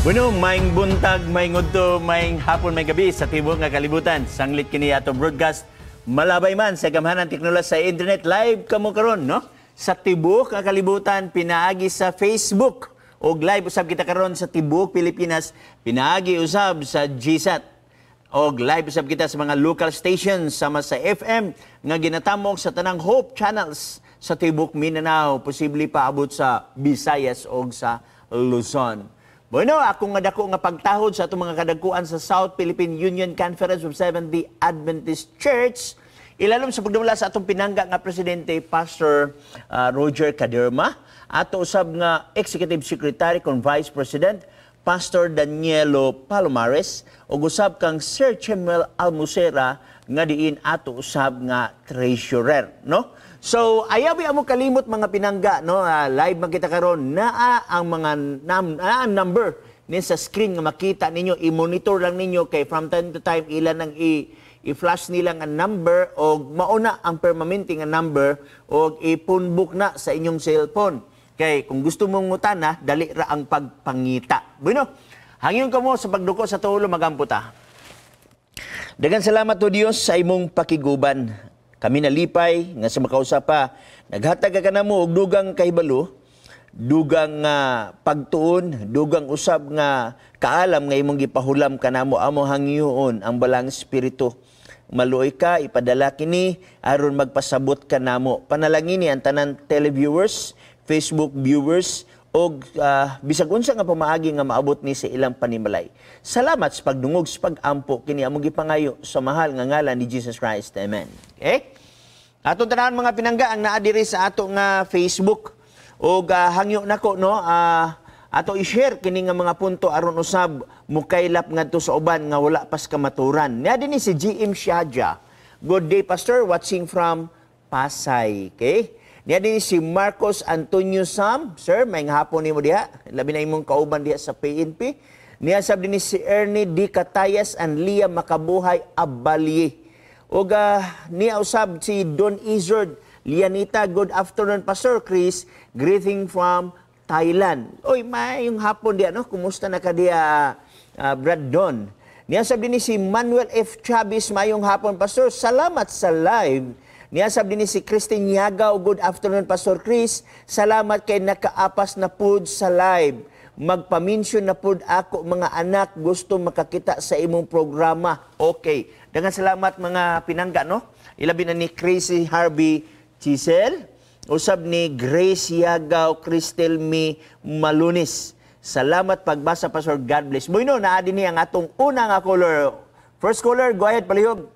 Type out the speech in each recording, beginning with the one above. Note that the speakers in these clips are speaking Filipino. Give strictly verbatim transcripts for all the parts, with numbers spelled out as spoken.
Bueno, maing buntag, maing udto, maing hapon, may gabi sa tibok nga kalibutan. Sanglit kini ato broadcast. Malabay man sa gamhanan teknolohiya sa internet. Live kamo karon, no? Sa tibok nga kalibutan, pinaagi sa Facebook. O live usab kita karon sa tibok Pilipinas, pinaagi usab sa G S A T. O live usab kita sa mga local stations sama sa F M nga ginatamok sa tanang Hope Channels sa tibok Mindanao, posible paabot sa Visayas o sa Luzon. Bueno, ako nga dako nga pagtahod sa atong mga kadagkuan sa South Philippine Union Conference of Seventh-day Adventist Church, ilalom sa pagdumula sa atong pinangga nga presidente, Pastor uh, Roger Caderma, ato usab nga Executive Secretary kung Vice President, Pastor Danielo Palomares, ug usab kang Sir Chemuel Almusera nga diin ato usab nga treasurer, no? So, ayaw amo kalimot mga pinangga, no? Uh, live man kita karon naa ang mga nam, naa ang number ni sa screen nga makita ninyo, i-monitor lang ninyo kay from time to time ilan ang i i-flash nila nga number o mauna ang permanente nga number o i-phonebook na sa inyong cellphone. Kay kung gusto mong ngutana, dali ra ang pagpangita. Bueno, hangyon kamo sa pagduko sa tulo magamputa. Daghang salamat to Dios sa imong pakiguban. Kami nalipay nga sa makausapa, naghatag ka namo og dugang kahibalo, dugang nga uh, pagtuon, dugang usab nga kaalam nga imong gipahulam kanamo amo hangyoon ang balang espiritu. Maluoy ka, ipadala kini aron magpasabot kanamo. Panalangin ni ang tanan televiewers, Facebook viewers og uh, bisag unsa nga pamaagi nga maabot ni sa ilang panimalay. Salamat sa pagdungog sa pagampo kini among gipangayo sa mahal nga ngalan ni Jesus Christ. Amen. Okay? Atong tanan mga pinangga ang naa diri sa ato nga Facebook og uh, hangyo nako no uh, ato i-share kini nga mga punto aron usab mukaylap ngadto sa uban nga wala pas kamaturan. Niya dinhi si G M Shaja. Good day Pastor, watching from Pasay. Okay? Niya din si Marcos Antonio Sam. Sir, may hapon ni mo diha. Labi na imong kauban diha sa P N P. Niya sab din si Ernie D. Catayas and Lia Makabuhay Abalye. O uh, niya usab si Don Izard Lianita. Good afternoon, Pastor Chris. Greeting from Thailand. Oy, may yung hapon diha, no? Kumusta na ka diha, uh, Brad Don? Niya sab din si Manuel F. Chavez. Mayong hapon, Pastor. Salamat sa live. Niyasab din si Christine Yagaw. Good afternoon, Pastor Chris. Salamat kay nakaapas na pud sa live. Magpaminsyon na pud ako mga anak gusto makakita sa imong programa. Okay. Daghang salamat mga pinangga, no? Ilabi na ni Crazy Harvey Chisel. Usab ni Grace Yagaw, Cristel Mi Malunis. Salamat pagbasa, Pastor. God bless. Bueno, naa din ang atong una nga caller. First caller, go ahead, palihog.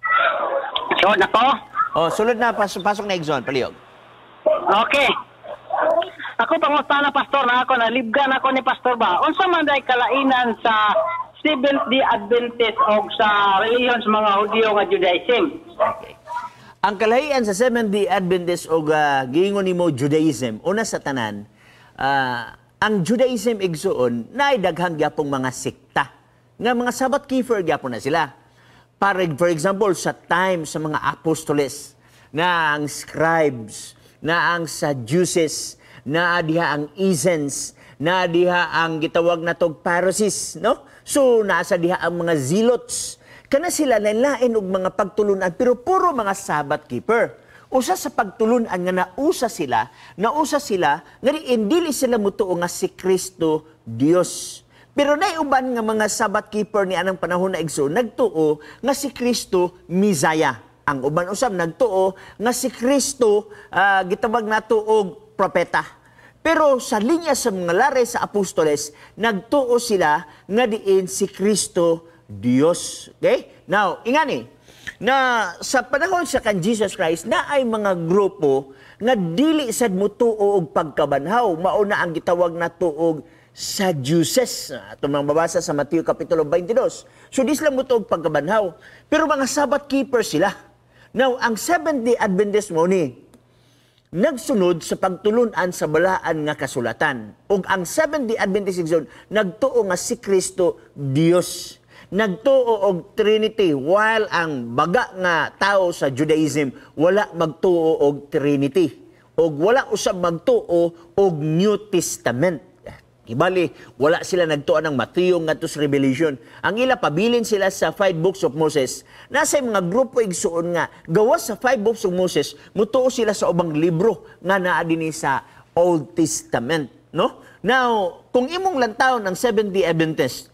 So, nako? Oh, sulod na, pasok, pasok na Exxon, palihog. Okay. Ako Pangutana, Pastor, na ako, nalibgan ako ni Pastor ba? Unsa man day kalainan sa Seventh-day Adventist o sa reliyon sa mga Hudyo nga Judaism? Okay. Ang kalahian sa Seventh-day Adventist o uh, giingon nimo Judaism, una sa tanan, uh, ang Judaism igsuon, naay daghang gyapong mga sikta. Nga mga Sabbath keeper gyapon na sila. Para, for example, sa time sa mga apostoles, na ang scribes, na ang Sadducees, na diha ang Essenes, na diha ang gitawag na tog Pharisees, no? So, nasa diha ang mga zealots. Kana sila lain-lain og mga pagtulunan, pero puro mga Sabbath keeper. Usa sa pagtulunan nga nausa sila, nausa sila, nga dili sila mutuo nga si Kristo Dios. Pero naiuban nga mga Sabbath keeper ni anang panahon na igsoon, nagtuo nga si Kristo Messiah. Ang uban usab nagtuo nga si Kristo uh, gitawag nato og propeta. Pero sa linya sa mga lare sa apostoles, nagtuo sila nga diin si Kristo Dios. Okay? Now, ingani, na sa panahon sa kan Jesus Christ, na ay mga grupo nga dili sad mutuo og pagkabanhaw, mao na ang gitawag nato og Sadducees. Ito mga mabasa sa Mateo Kapitulo twenty-two. So, di sila mutuog pagkabanhaw. Pero mga Sabbath keepers sila. Now, ang Seventh-day Adventist mo ni, nagsunod sa pagtulunan sa balaan nga kasulatan. Ug ang Seventh-day Adventist igsoon, nagtuo nga si Kristo Dios. Nagtuo og Trinity, while ang baga nga tao sa Judaism, wala magtuo og Trinity. Og wala usab magtuo og New Testament. Ibali, wala sila nagtuan ng Mateo ngadto sa Revelation. Ang ila pabilin sila sa five books of Moses. Nasa mga grupo igsuon nga gawas sa five books of Moses, mutuo sila sa ubang libro nga naa dinhi sa Old Testament, no? Now, kung imong lantawon ang Seventh-day Adventist,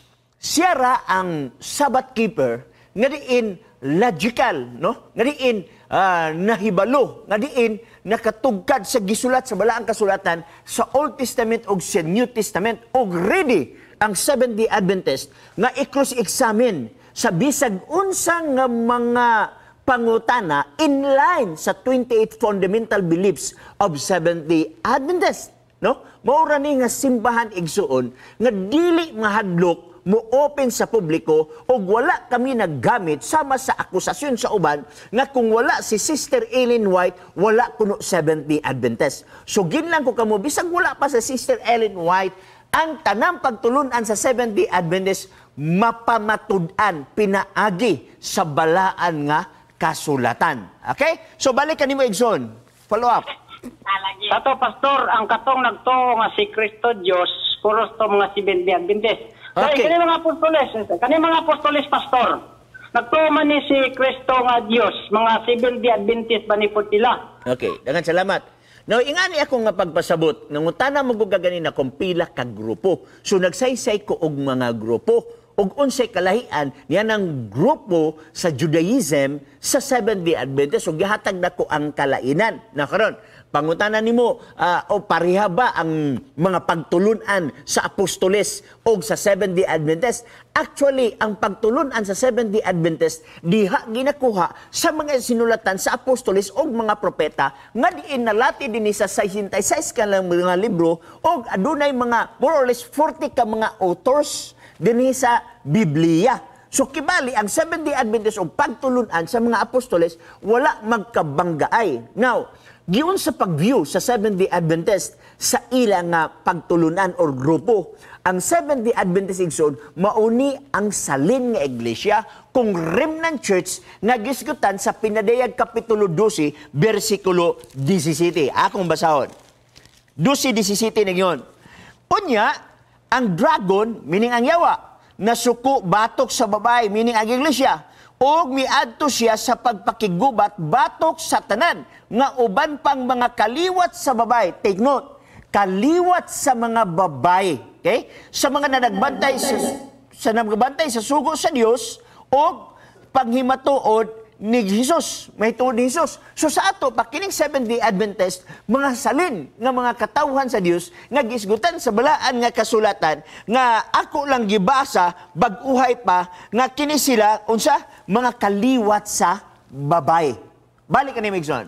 siya ra ang Sabbath keeper nga diin logical, no? Nga diin uh, nahibalo, nga diin nakatugkad sa gisulat sa balaang kasulatan sa Old Testament o sa New Testament o ready ang Seventh-day Adventist nga i-cross-examine sa bisag unsa nga mga pangutana in line sa twenty-eight fundamental beliefs of Seventh-day Adventist, no? Maura ni nga simbahan igsuon nga dili mahadlok mo open sa publiko o wala kami naggamit sama sa akusasyon sa uban nga kung wala si Sister Ellen White, wala kuno Seventh-day Adventist. So ginlang ko kamo, bisag wala pa sa Sister Ellen White, ang tanang pagtulunan sa Seventh-day Adventist, mapamatud-an, pinaagi sa balaan nga kasulatan. Okay? So balik kanimo Igsoon. Follow up. Sato, Pastor, ang katong nagtuo nga si Kristo Dios, kuros to mga Seventh-day Adventist. Okay. Kani mga apostoles, kani mga apostoles, Pastor, nagtuo man ni si Kristo nga Dios, mga Seventh-day Adventist ba ni po sila? Okay, daghang salamat. Now, ingani ako nga pagpasabot, nangutana mo gagani na kung pila ka grupo. So, nagsaysay ko og mga grupo. Og unsay kalahian, yan ang grupo sa Judaism sa Seventh-day Adventist. So, gihatag na ko ang kalainan. Na karon, pangutanan nimo uh, o pareha ba ang mga pagtulunan sa apostoles o sa Seventh-day Adventist? Actually, ang pagtulunan sa Seventh-day Adventist diha ginakuha sa mga sinulatan sa apostoles o mga propeta nga diin nalati dinhi sa sixty-six ka lang mga libro o adunay mga more or less forty ka mga authors dinhi sa Biblia. So kibali ang Seventh-day Adventist o pagtulunan sa mga apostoles wala magkabanggaay. Now, giun sa pag-view sa Seventh-day Adventist sa ilang nga pagtulunan or grupo, ang Seventh-day Adventist igsoon mauni ang salin nga iglesia kung remnant church nga gisgutan sa Pinadayag Kapitulo twelve bersikulo seventeen. Akong basahon. twelve seventeen na yun. Unya, ang dragon, meaning ang yawa, nasuko batok sa babae, meaning ang iglesia, o miadto siya sa pagpakigubat batok sa tanan nga uban pang mga kaliwat sa babae. Take note, kaliwat sa mga babae, okay? Sa mga nagbantay sa, sa nagbantay sa sugo sa Dios o panghimatuod ni Jesus, may tuod ni Jesus. So sa ato, pakining Seventh-day Adventist, mga salin nga mga katawhan sa Dios nga gisgutan sa balaan nga kasulatan nga ako lang gibasa bag-uhay pa nga kini sila unsa mga kaliwat sa babae. Balik kani Migson.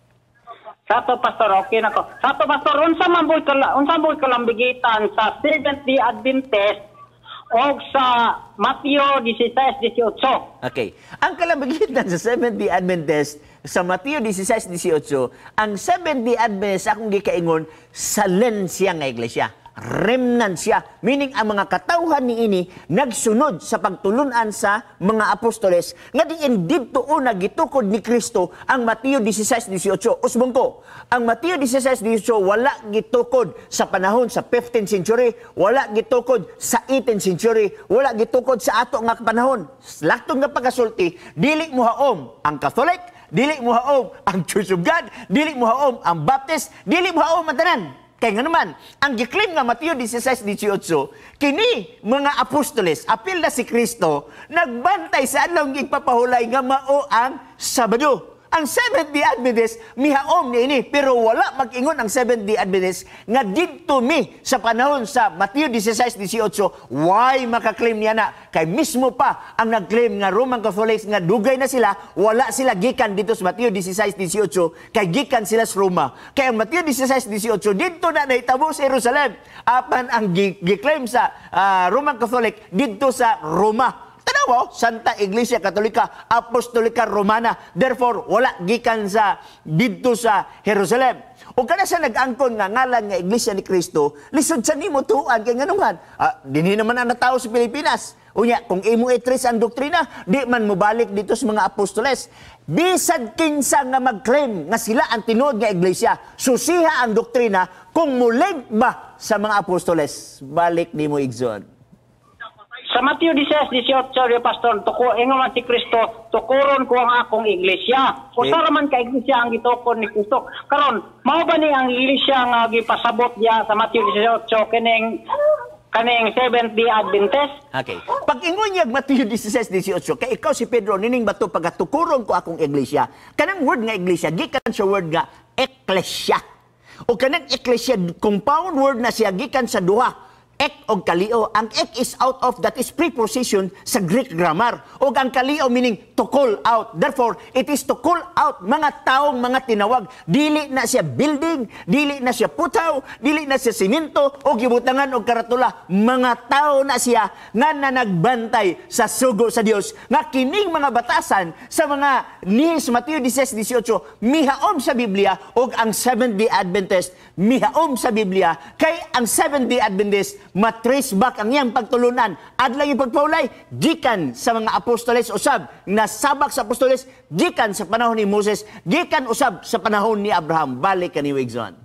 Sato, Pastor, okay na ko. Sato, Pastor, unsa man boy kala unsa boy kalambigitan sa Seventh-day Adventist o sa Mateo sixteen eighteen. Okay. Ang kalambigitan sa Seventh-day Adventist sa Mateo sixteen eighteen, ang Seventh-day Adventist akong gikaingon salen siya nga iglesia. Remnant siya. Meaning, ang mga katawhan ni ini nagsunod sa pagtulunan sa mga apostoles nga diin didto una gitukod ni Kristo ang Mateo sixteen eighteen. Usbong ko, ang Mateo sixteen eighteen wala gitukod sa panahon sa fifteenth century, wala gitukod sa eighteenth century, wala gitukod sa ato nga panahon. Laktong nga pagkasulti, dili mo haom ang Catholic, dili mo haom ang Church of God, dili mo haom ang Baptist, dili mo haom ang tanan. Kaya nga naman, ang giklaim nga Mateo sixteen eighteen, kini mga apostoles, apil na si Kristo, nagbantay sa adlaw gigpapahulay nga mao ang Sabado. Ang Seventh-day Adventist, mihaom ni ini, pero wala mag-ingon ang Seventh-day Adventist nga didto mi sa panahon sa Mateo sixteen eighteen, why makaklaim niya na? Kay mismo pa ang nag-claim nga Roman Catholics nga dugay na sila, wala sila gikan dito sa Mateo sixteen eighteen, kay gikan sila sa Roma. Kay ang Mateo sixteen eighteen, dito na naitabo sa Jerusalem. Apan ang giklaim sa uh, Roman Catholic, dito sa Roma. Tanaw, Santa Iglesia Katolika Apostolika Romana. Therefore, wala gikan sa didto sa Jerusalem. O kada sa nag-angkon nga ngalan nga Iglesia ni Kristo, lisod sa nimo tuan kay nganungan. Ah, dinhi naman ang natao sa Pilipinas. Unya, kung imo i-trace ang doktrina, di man mo balik dito sa mga apostoles. Bisad kinsa nga mag-claim nga sila ang tinuod nga iglesia, susiha ang doktrina kung mulink ba sa mga apostoles. Balik ni mo igsoon. Sa Mateo sixteen eighteen, Pastor, tuko, ingo man si Kristo, tukuron ko ang akong iglesia. O Okay. sa man ka iglesia ang gitukon ni Kristo. Karon, mao ba ni ang iglesia nga gipasabot diya sa Mateo eighteen kining kaning Seventh-day Adventist? Okay. Pag ingon niya Mateo sixteen eighteen, kay ikaw si Pedro, nining bato pagatukuron ko akong iglesia. Kanang word nga iglesia, gikan sa word nga ecclesia. O kanang ecclesia, compound word na siya, gikan sa duha. Ek o kalio. Ang ek is out of, that is preposition sa Greek grammar. O ang kalio meaning to call out. Therefore, it is to call out mga taong mga tinawag. Dili na siya building, dili na siya putaw, dili na siya simento, o gibutangan o karatula. Mga tao na siya nga na nagbantay sa sugo sa Dios. Nga kining mga batasan sa mga ni Mateo sixteen eighteen, mihaom sa Biblia, o ang Seventh-day Adventist, mihaom sa Biblia, kay ang Seventh-day Adventist, matrace back ang iyang pagtulunan. Adlang yung pagpaulay, gikan sa mga apostoles usab, nasabak sa apostoles, gikan sa panahon ni Moses, gikan usab sa panahon ni Abraham. Balik ka ni Wigzon.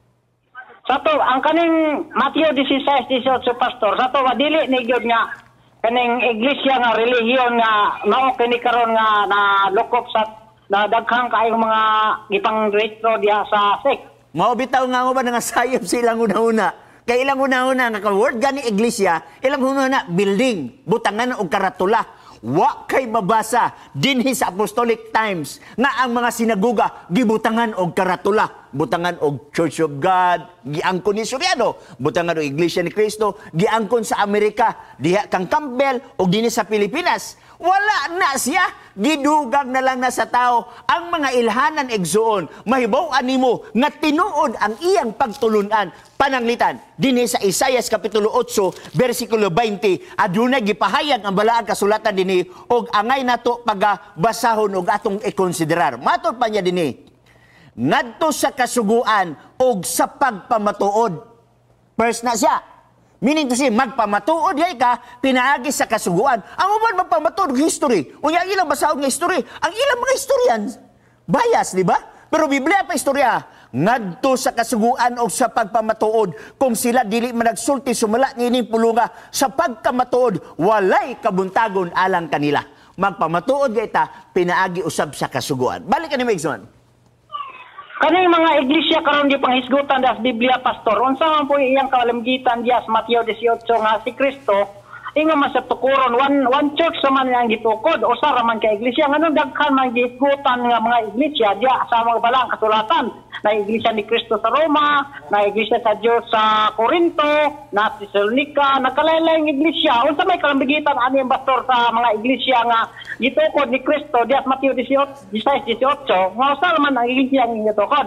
Sa to, ang kaning Mateo sixteen eighteen, Pastor, sa to, dili ni gyud nga kaning iglesia nga relihiyon nga mao kini karon nga na lokop sa na daghang kaayong mga gipang registro diha sa sect. Mao bitaw nga mo ba nga sayop silang una-una? Kay ilang una-una nga ka-word gani iglesia, ilang una-una building, butangan o karatula. Wa kay mabasa dinhi sa apostolic times nga ang mga sinaguga gibutangan og karatula, butangan og Church of God, giangkon ni Suryano, butangan og Iglesia ni Cristo, giangkon sa Amerika, diha kang Campbell og dinhi sa Pilipinas. Wala na siya, gidugag na lang na sa tao ang mga ilhanan egsoon. Mahibaw animo nga tinuod ang iyang pagtulunan. Pananglitan dinhi sa Isaiah kapitulo eight bersikulo twenty, adunay gipahayag ang balaang kasulatan dinhi og angay nato pagabasahon og atong ikonsiderar. Matod pa niya dinhi, ngadto sa kasuguan og sa pagpamatuod. First na siya. Meaning to say, magpamatuod yay ka, pinaagi sa kasuguan. Ang uban magpamatuod ng history. Unya ilang basahon ng history. Ang ilang mga historians, bias, di ba? Pero Biblia pa istorya, ngadto sa kasuguan o sa pagpamatuod, kung sila dili man nagsulti sumala nining pulunga, sa pagkamatuod, walay kabuntagon alang kanila. Magpamatuod yay ta, pinaagi usab sa kasuguan. Balik ka ni Megson. Kaning mga iglesia karon di panghisgutan das Biblia, Pastor. Unsa man po iyang kalamgitan diya sa Mateo eighteen nga si Kristo ingon man sa tukuron one one church sa man ang gitukod o sa raman ka iglesia nganong daghan man gihisgutan nga mga iglesia diya sa mga balang kasulatan na iglesia ni Kristo sa Roma, na iglesia sa Dios sa Corinto, na Thessalonica, nakalain-laing iglesia. Unsa may kalamgitan ani Pastor sa mga iglesia nga gitukod ni Kristo diya sa Mateo sixteen eighteen nga usa man ang iglesia nga gitukod.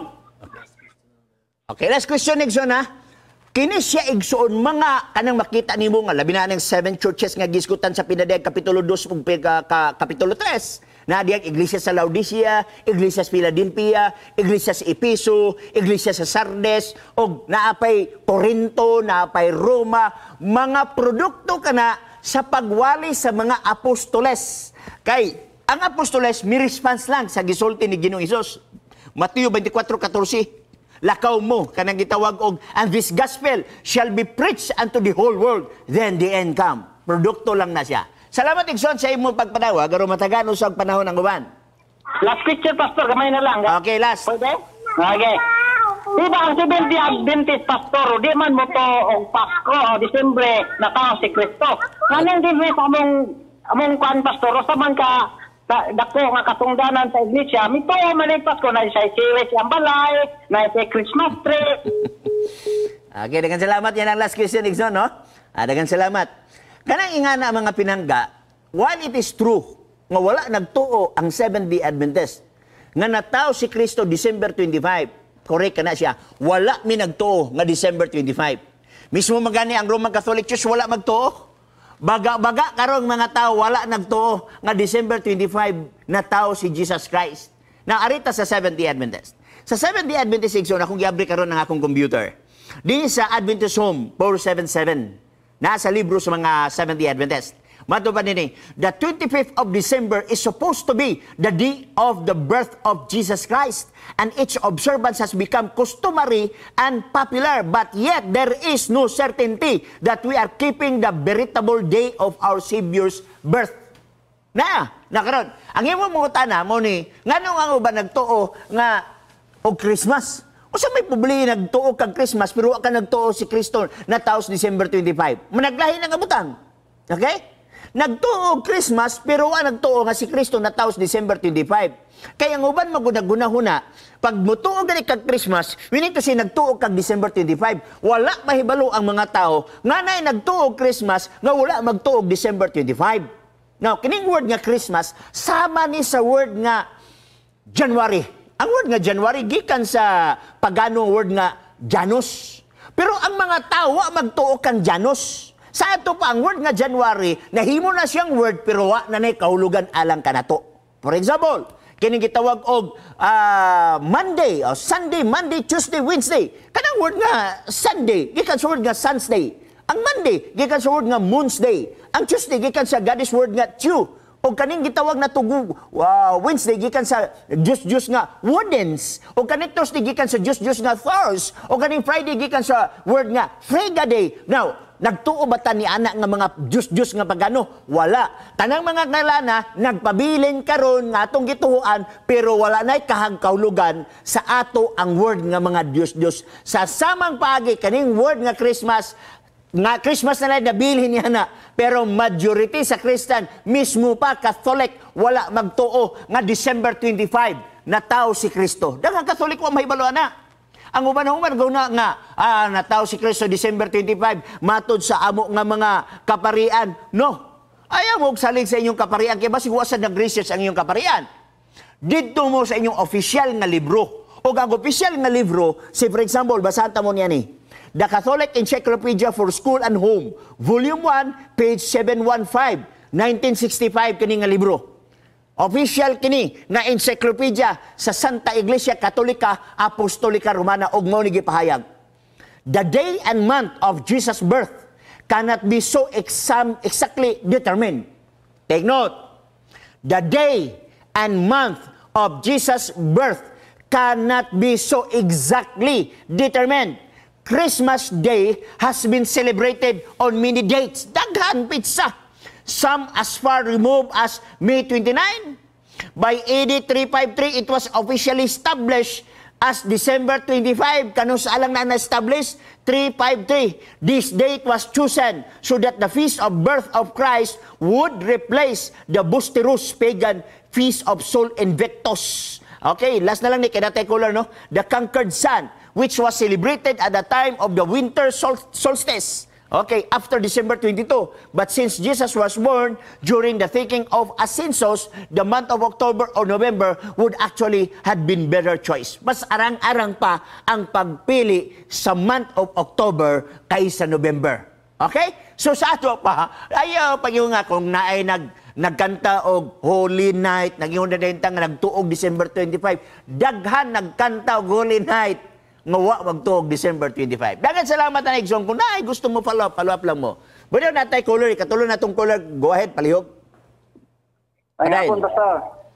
Okay, last question, Nixon, ha? Kini siya igsoon mga kanang makita nimo nga labi na ng seven churches nga gisgutan sa pinadayag kapitulo two ug ka, ka, kapitulo three. Na diag iglesia sa Laodicea, iglesia sa Philadelphia, iglesia sa Epeso, iglesia sa Sardes, og naapay Corinto, naapay Roma, mga produkto kana sa pagwali sa mga apostoles. Kay ang apostoles mi response lang sa gisulti ni Ginoong Hesus. Mateo twenty-four fourteen. Lakaw mo, kanang gitawag og, and this gospel shall be preached unto the whole world, then the end come. Produkto lang na siya. Salamat, Igson, sa imong pagpadawa, garo matagano sa panahon ng uban. Last question, Pastor, gamay na lang. Okay, last. Pwede? Okay. Diba ang Seventh-day Adventist, Pastor, di man mo to og Pasko o Disyembre na tao si Kristo. Kanang din sa among among kuan, Pastor, sa man ka dako nga katungdanan sa iglesia, mito malipas ko na sa siwes ang balay, na sa Christmas tree. Okay, dagan salamat. Yan ang last question, Igson, no? Ah, dagan salamat. Kanang ingana mga pinangga, while it is true nga wala nagtuo ang Seventh-day Adventist, nga nataw si Kristo December twenty-five, correct ka na siya, wala mi nagtuo nga December twenty-five. Mismo magani ang Roman Catholic Church, wala magtuo. Baga-baga karong mga tao wala nagtuo nga December twenty-five na tao si Jesus Christ. Na arita sa Seventh-day Adventist. Sa Seventh-day Adventist section akong giabri karon ng akong computer. Di sa Adventist Home four seventy-seven. Nasa libro sa mga Seventh-day Adventist. Mato pa nini, the twenty-fifth of December is supposed to be the day of the birth of Jesus Christ, and its observance has become customary and popular, but yet there is no certainty that we are keeping the veritable day of our Savior's birth. Na, nakaroon. Ang imo mga tana mo ni, nganong ang uban nagtuo nga og Christmas? O sa may publi nagtuo kag Christmas, pero wa ka nagtuo si Kristo na taos December twenty-five. Managlahi ng kabutang. Okay? Nagtuo og Christmas, pero wa nagtuo nga si Kristo na taos December twenty-five. Kaya ang uban magunaguna-huna, pag mutuo gani kag Christmas, we need to say nagtuo kag December twenty-five. Wala mahibalo ang mga tao nga nay nagtuo og Christmas nga wala magtuo og December twenty-five. Now, kining word nga Christmas, sama ni sa word nga January. Ang word nga January, gikan sa paganong word nga Janus. Pero ang mga tao, magtuo kang Janus. Sa ato pa, ang word nga January, nahimo na siyang word, pero wa na na'y kahulugan alang kanato. For example, kining gitawag og uh, Monday, o Sunday, Monday, Tuesday, Wednesday. Kanang word nga Sunday, gikan sa word nga Sun's Day. Ang Monday, gikan sa word nga Moon's Day. Ang Tuesday, gikan sa Goddess word nga Chew. O kaning gitawag na tugu, uh, Wednesday, gikan sa Diyos-Diyos nga Woodens. O kaning Thursday, gikan sa Diyos-Diyos nga Thors. O kaning Friday, gikan sa word nga Frega Day. Now, nagtuo ba ta ni anak nga mga Diyos-Diyos nga pagano? Wala. Tanang mga ngalana, nagpabilin karon nga atong gituhuan, pero wala na'y kahagkaulugan sa ato ang word nga mga Diyos-Diyos. Sa samang paagi, kaning word nga Christmas, nga Christmas na lang nabilhin niya na, pero majority sa Christian, mismo pa Catholic, wala magtuo nga December twenty-five na tao si Kristo. Daghang Catholic wa mahibalo na. Ang uban ng uban gawna nga ah, na tao si Kristo December twenty-five matod sa amo nga mga kaparian. No. Ayaw mo salig sa inyong kaparian kay basig wa sa nag-research ang inyong kaparian. Didto mo sa inyong official nga libro. O ang official nga libro, say for example, basahan ta mo niya ni. The Catholic Encyclopedia for School and Home, Volume one, page seven fifteen, nineteen sixty-five kini nga libro. Official kini nga encyclopedia sa Santa Iglesia Katolika Apostolika Romana ug mao ni gipahayag. The day and month of Jesus' birth cannot be so exam exactly determined. Take note. The day and month of Jesus' birth cannot be so exactly determined. Christmas Day has been celebrated on many dates. Daghan pizza. Some as far removed as May twenty-ninth. By A D three fifty-three, it was officially established as December twenty-fifth. Kano sa alang na na-establish? three fifty-three. This date was chosen so that the feast of birth of Christ would replace the Busterus pagan feast of Sol Invictus. Okay, last na lang ni kinatay color, no? The conquered sun, which was celebrated at the time of the winter sol solstice. Okay, after December twenty-second. But since Jesus was born during the thinking of Ascensos, the month of October or November would actually had been better choice. Mas arang-arang pa ang pagpili sa month of October kaysa November. Okay? So sa ato pa, ayaw pag yung nga kung naay nag nagkanta og Holy Night, naging na din tang nagtuog December twenty-fifth. Daghan nagkanta og Holy Night. Nga wa magtuog December twenty-fifth. Dagan salamat na Igson. Kung naay gusto mo follow up, follow up lang mo. Pero natay color, ikatuloy na itong color. Go ahead, palihog. Ay, ako, Pastor.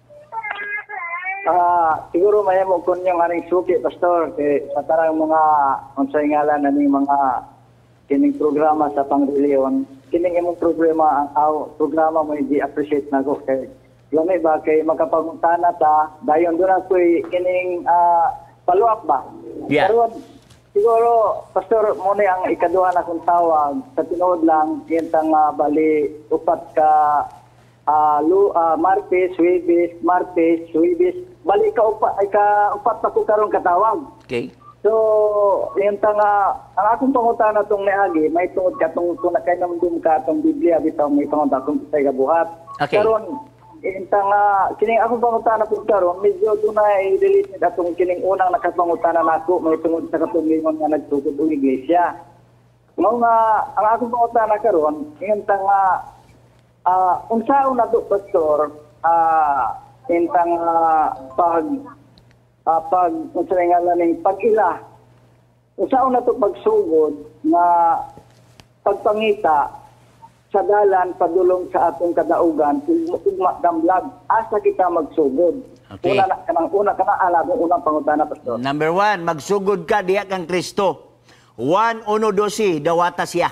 Uh, siguro may mo kun yung aring suki, Pastor. Kaya sa tarang mga unsay ngalan na ning mga kining programa sa pangreliyon, kining imong problema, ang programa mo hindi appreciate na ko. Kaya lamay ba, kay magkapaguntana ta, dayon doon ako'y kining uh, follow up ba? Yeah. Pero siguro, Pastor, muna ang ikaduha na kong tawag. Sa tinood lang, yung tang uh, bali, upat ka uh, lu, uh, Martes, Huwebes, Martes, Huwebes. Bali, ka upat, ay ka upat na ko karong katawag. Okay. So, yung tang, uh, ang akong pangutana itong niagi, may tungod ka, itong kay namdum ka, itong Biblia, bitaw, may tungod akong itay kabuhat. Okay. Karon, intang uh, kining akong pangutana po karon medyo doon na i-release nito atong kining unang nakapangutana nako may tungod sa katulingon nga nagtukod og iglesia. Mao nga ang akong pangutana karon intang uh, uh, unsaon na to, Pastor, uh, intang uh, pag uh, pag unsa nga laning pag-ila unsaon na to pagsugod nga pagpangita sa dalan padulong sa atong kadaugan ugma damlag asa kita magsugod. Okay. Una na kanang una kana ala unang pangutana pastor. Number one, magsugod ka diha kang Kristo. One, uno, dosi, dawata siya.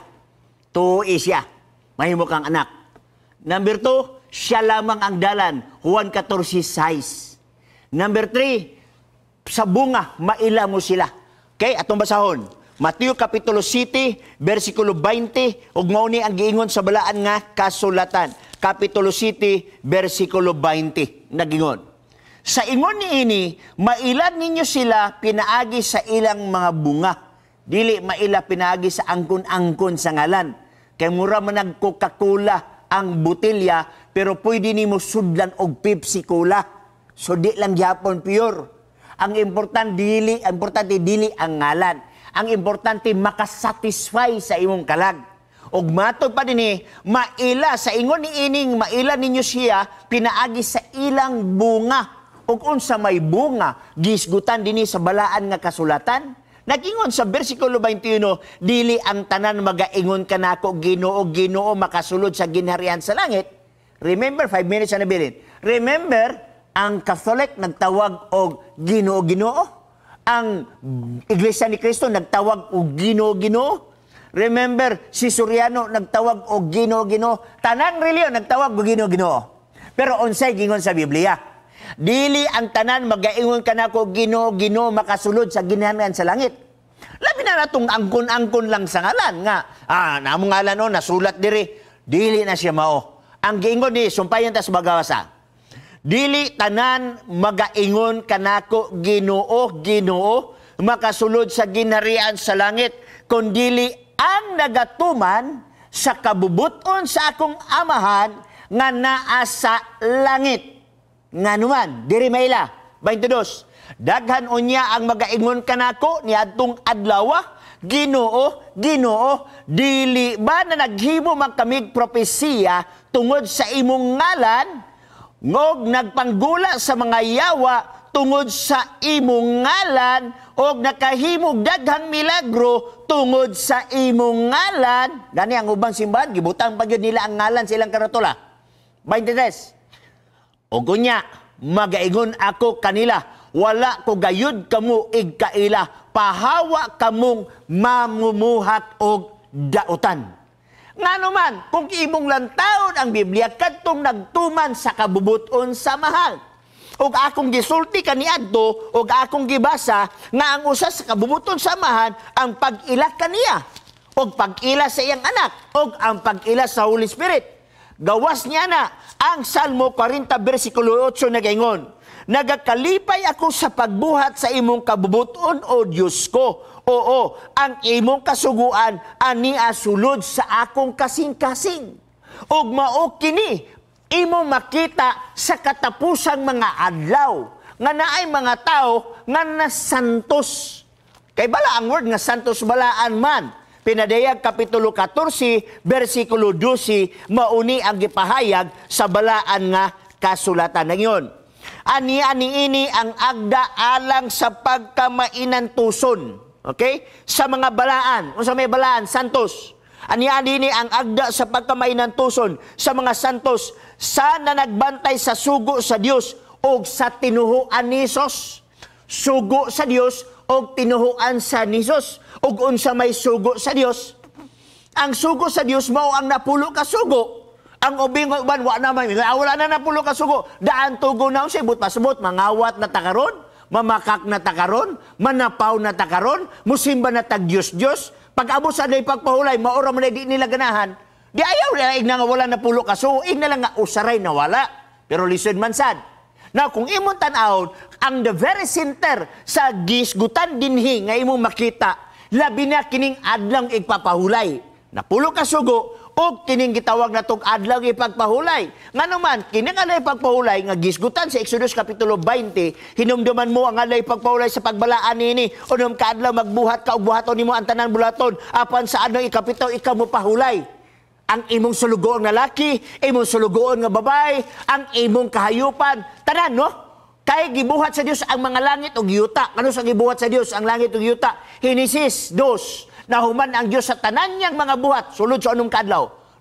Tuwi siya. Mahimo kang anak. Number two, siya lamang ang dalan. Juan fourteen six. Number three, sa bunga, maila mo sila. Okay, atong basahon. Mateo Kapitulo seven, versikulo twenty, ug mao ni ang giingon sa balaan nga kasulatan. Kapitulo seven, versikulo twenty, nagingon. Sa ingon ni ini, mailan ninyo sila pinaagi sa ilang mga bunga. Dili maila pinaagi sa angkon-angkon sa ngalan. Kay mura man nag Coca-Cola ang butilya, pero pwede nimo sudlan og Pepsi Cola. So di lang gyapon pure. Ang importante dili, ang importante dili ang ngalan. Ang importante makasatisfy sa imong kalag. Og matod pa dinhi, maila sa ingon ni ining maila ninyo siya pinaagi sa ilang bunga. Og unsa may bunga, gisgutan dinhi sa balaan nga kasulatan. Nagingon sa bersikulo twenty-one, dili ang tanan magaingon kanako Ginoo, Ginoo makasulod sa ginharian sa langit. Remember, five minutes na nabilin. Remember, ang Catholic nagtawag og Ginoo, Ginoo. Ang Iglesia ni Cristo nagtawag og Ginoo, Ginoo. Remember, si Suriano nagtawag og Ginoo, Ginoo. Tanan reliyon nagtawag og Ginoo, Ginoo. Pero unsay gingon sa Biblia? Dili ang tanan magaingon kanako Ginoo, Ginoo makasulod sa ginharian sa langit. Labi na natong angkon-angkon lang sa ngalan nga. Ah, namong ngalan o nasulat diri. Dili na siya mao. Ang giingon ni sumpayan ta sa bagawasa. Dili tanan magaingon kanako Ginoo, Ginoo makasulod sa ginharian sa langit, kundili ang nagatuman sa kabubuton sa akong amahan nga naa sa langit. Nga naman, diri maila, twenty-two. Daghan unya ang magaingon kanako niadtong adlaw, Ginoo, Ginoo, dili ba na naghimo man kamig propesiya tungod sa imong ngalan? Ngog nagpanggula sa mga yawa tungod sa imong ngalan og nakahimog daghang milagro tungod sa imong ngalan. Gani ang ubang simbahan gibutang pa gyud nila ang ngalan sa ilang karatula. twenty-three. Og kunya magaingon ako kanila, wala ko gayud kamo igkaila, pahawa kamong mamumuhat og dautan. Nga naman, kung imong lantaon ang Biblia, kadtong nagtuman sa kabubuton sa mahal. Og akong gisulti kaniadto, og akong gibasa, nga ang usa sa kabubuton sa mahal, ang pag-ila kaniya, og pag-ila sa iyang anak, og ang pag-ila sa Holy Spirit. Gawas niya na, ang Salmo forty, versikulo eight, nagaingon, nagakalipay ako sa pagbuhat sa imong kabubuton, o Diyos ko. Oo, ang imong kasuguan ani asulod sa akong kasing-kasing. Ug mao kini imo makita sa katapusang mga adlaw nga naay mga tao nga nasantos. Kay bala ang word nga santos balaan man. Pinadayag Kapitulo fourteen, versikulo twelve, mauni ang gipahayag sa balaan nga kasulatan. Ngayon, ani-ani ini ang agda alang sa pagkamainantuson. Okay? Sa mga balaan. O sa may balaan, santos. Ani-ani ini ang agda sa pagkamainantuson sa mga santos sa nagbantay sa sugo sa Dios o sa tinuhuan ni Hesus. Sugo sa Dios o tinuhuan sa ni Hesus. O unsa may sugo sa Dios. Ang sugo sa Dios mao ang napulo ka sugo. Ang ubing uban wa na may wala na napulo ka sugo. Daan tugo na siya but pasubot mangawat na takaron. Mamakak na takaron, manapaw na takaron, musimba na tag Diyos-Diyos, pag-abot sa day pagpahulay, maura man di nila ganahan, di ayaw nila ig na nga wala na pulo ka, so ig na lang nga usaray na wala. Pero listen man sad. Now, kung imong tan-awon, ang the very center sa gisgutan dinhi nga imong makita, labi na kining adlang igpapahulay. Napulo ka sugo, o kining gitawag na tong adlaw ipagpahulay. Nga naman, kining alay ipagpahulay, nga gisgutan sa Exodus Kapitulo twenty, hinumduman mo ang alay ipagpahulay sa pagbalaan nini, o nung kaadlaw magbuhat ka, o buhaton nimo ang tanan bulaton, apan sa adlaw ikapito, ikaw mo pahulay. Ang imong sulugoon nga laki, imong sulugoon nga babay, ang imong kahayupan, tanan, no? Kay gibuhat sa Dios ang mga langit o giyuta. Ano sa gibuhat sa Dios ang langit o giyuta? Genesis two. Nahuman ang Diyos sa tanan niyang mga buhat, sulod sa anong kadlaw.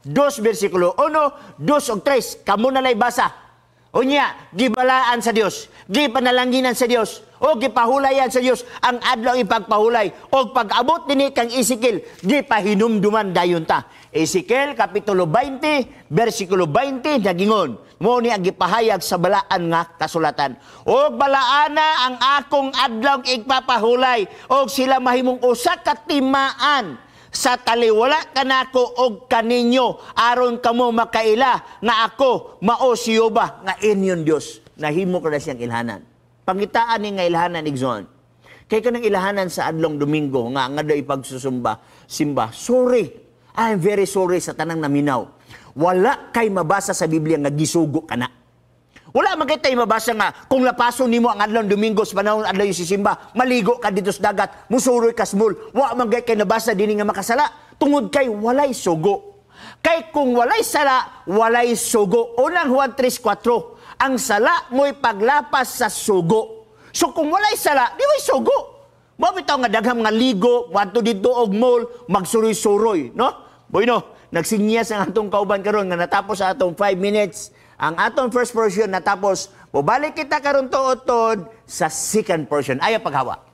dos bersikulo uno, dos o tres. Kamu nalay basa. Unya, gibalaan sa Dios, gipanalanginan sa Dios, o gipahulayan sa Dios ang adlaw ipagpahulay, o pag-abot dini kang Ezekiel, gipahinumduman dayon ta. Ezekiel kapitulo twenty, bersikulo twenty, nagingon, mo ni ang gipahayag sa balaan nga kasulatan. O balaana ang akong adlaw ipapahulay, o sila mahimong usa ka timaan sa taliwala kanako og kaninyo aron kamo makaila nga ako mao si Jehova nga inyon Dios. Nahimo ko na siyang ilhanan. Pangitaan ni nga ilhanan igsoon. Kay kanang ilhanan sa adlong Domingo nga nga daw ipagsusumba simba. Sorry. I'm very sorry sa tanang naminaw. Wala kay mabasa sa Biblia nga gisugo kana. Wala man kay tay mabasa nga kung lapason nimo ang adlong Domingo sa panahon adlaw si simba, maligo ka dito sa dagat, musuroy ka smul. Wa man kay nabasa dinhi nga makasala tungod kay walay sugo. Kay kung walay sala, walay sugo. Unang Juan three four, ang sala mo'y paglapas sa sugo. So kung walay sala, di way sugo. Mo bitaw nga daghang nga ligo, wadto dito og mall, magsuroy-suroy, no? Bueno, nagsinyas ang atong kauban karon nga natapos sa atong five minutes. Ang atong first portion natapos, mubalik kita karon tuotod sa second portion. Ayaw paghawa.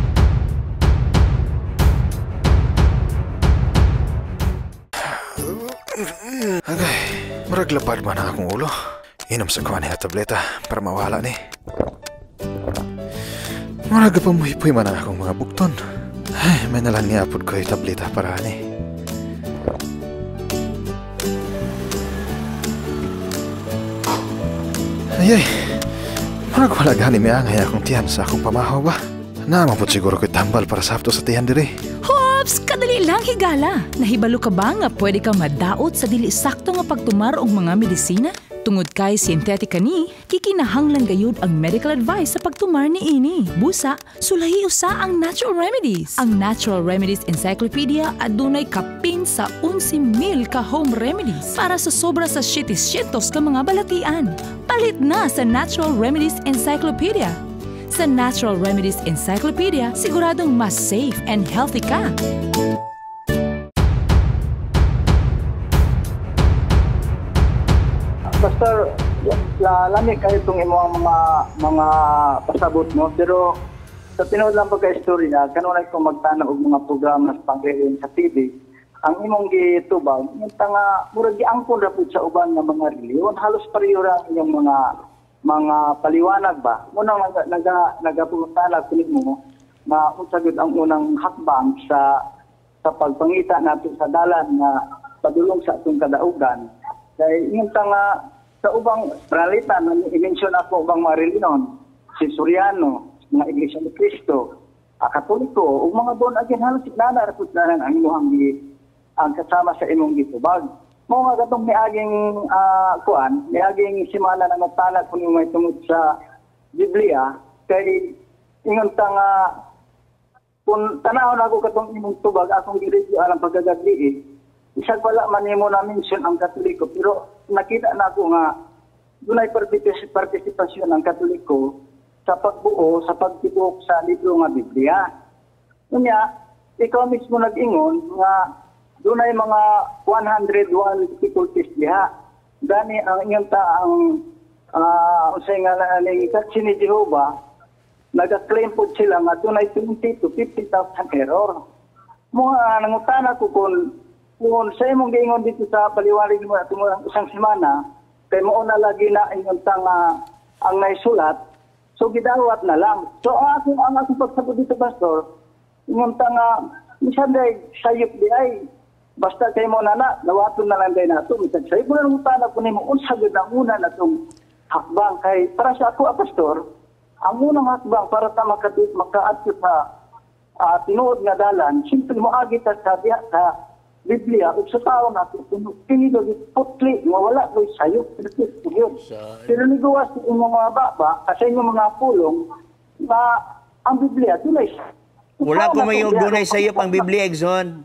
Agay, maraglapad man ang akong ulo. Inom sa kuha niya tableta para mawala ni. Maraga pa muhipoy man ang akong mga bukton. Ay, may nalang niapod ko yung tableta para ni. Ayay, marag wala gani may angay akong tiyan sa akong pamahaw ba? Naman po siguro ko'y tambal para sapto sa tiyan dire. Hops! Kadali lang higala. Nahibalo ka ba nga pwede kang madaot sa dili sakto nga pagtumar og mga medisina? Tungod kay sintetika ni, kikinahanglan gayud ang medical advice sa pagtumar ni ini. Busa, sulahi usa ang natural remedies. Ang Natural Remedies Encyclopedia adunay kapin sa eleven mil ka home remedies para sa sobra sa shitis-shitos ka mga balatian. Palit na sa Natural Remedies Encyclopedia. Sa Natural Remedies Encyclopedia, siguradong mas safe and healthy ka. Pastor, lami kayo itong imong mga mga pasabot mo, pero sa tinood lang pagka-story na, kanunay kong magtanong og mga programa sa pangreyon sa T V, ang imong gitubang, yung tanga, murag giangkon ra pud sa uban nga mga reliyon, halos pareho ra yung mga mga paliwanag ba? Muna naga naga nagapuntala kunig mo na unsagod ang unang hakbang sa sa pagpangita nato sa dalan nga padulong sa atong kadaugan. Kaya yung tanga sa ubang pralitan, i-mention ako ubang mga reliyon, si Suriano, mga Iglesia ni Cristo, a Katoliko, o mga bon again, halos iklana, rapos na ang imuhang ang kasama sa imong gitubag. Mga gatong miaging uh, kuan, miaging simana na nagtanag kung may tungod sa Biblia, kay ingon tanga, kung tanahon ako katong imong tubag, akong i-review alang pagkagagdiit, isang wala man mo na mention ang Katoliko, pero nakita na ako nga dunay partisipasyon ng Katoliko sa pagbuo, sa pagtibok sa libro nga Biblia. Kunya, ikaw mismo nag-ingon nga dunay mga one hundred one difficulties diha. Gani ang inyong taang uh, usay nga na ni Katsi ni Jehovah, nag-claim po sila nga dunay twenty to fifty thousand error. Mga nangutana ko kung kung sa imong giingon dito sa paliwanag mo at isang semana, kay mo na lagi na inyong tanga ang naisulat, so gidawat na lang. So ang akong, ang akong pagsabot dito, Pastor, inyong tanga, minsan day sayop di ay, basta kay mo na na, nawaton na lang day na ito. Minsan sayop mo na nung tanag ko nimo, unsagod na una na itong hakbang. Kay para sa ako, Pastor, ang unang hakbang para ta makatit, makaatyo sa uh, tinuod nga dalan, simple mo agit sa diya sa Biblia, ug sa tao natin, kung pinido di putli, mawala ko'y sayo, pero pero nagawas yung mga baba, kasi yung mga pulong, na ang Biblia, tulay siya. Wala ko may yung dunay sayop ang Biblia, Exxon.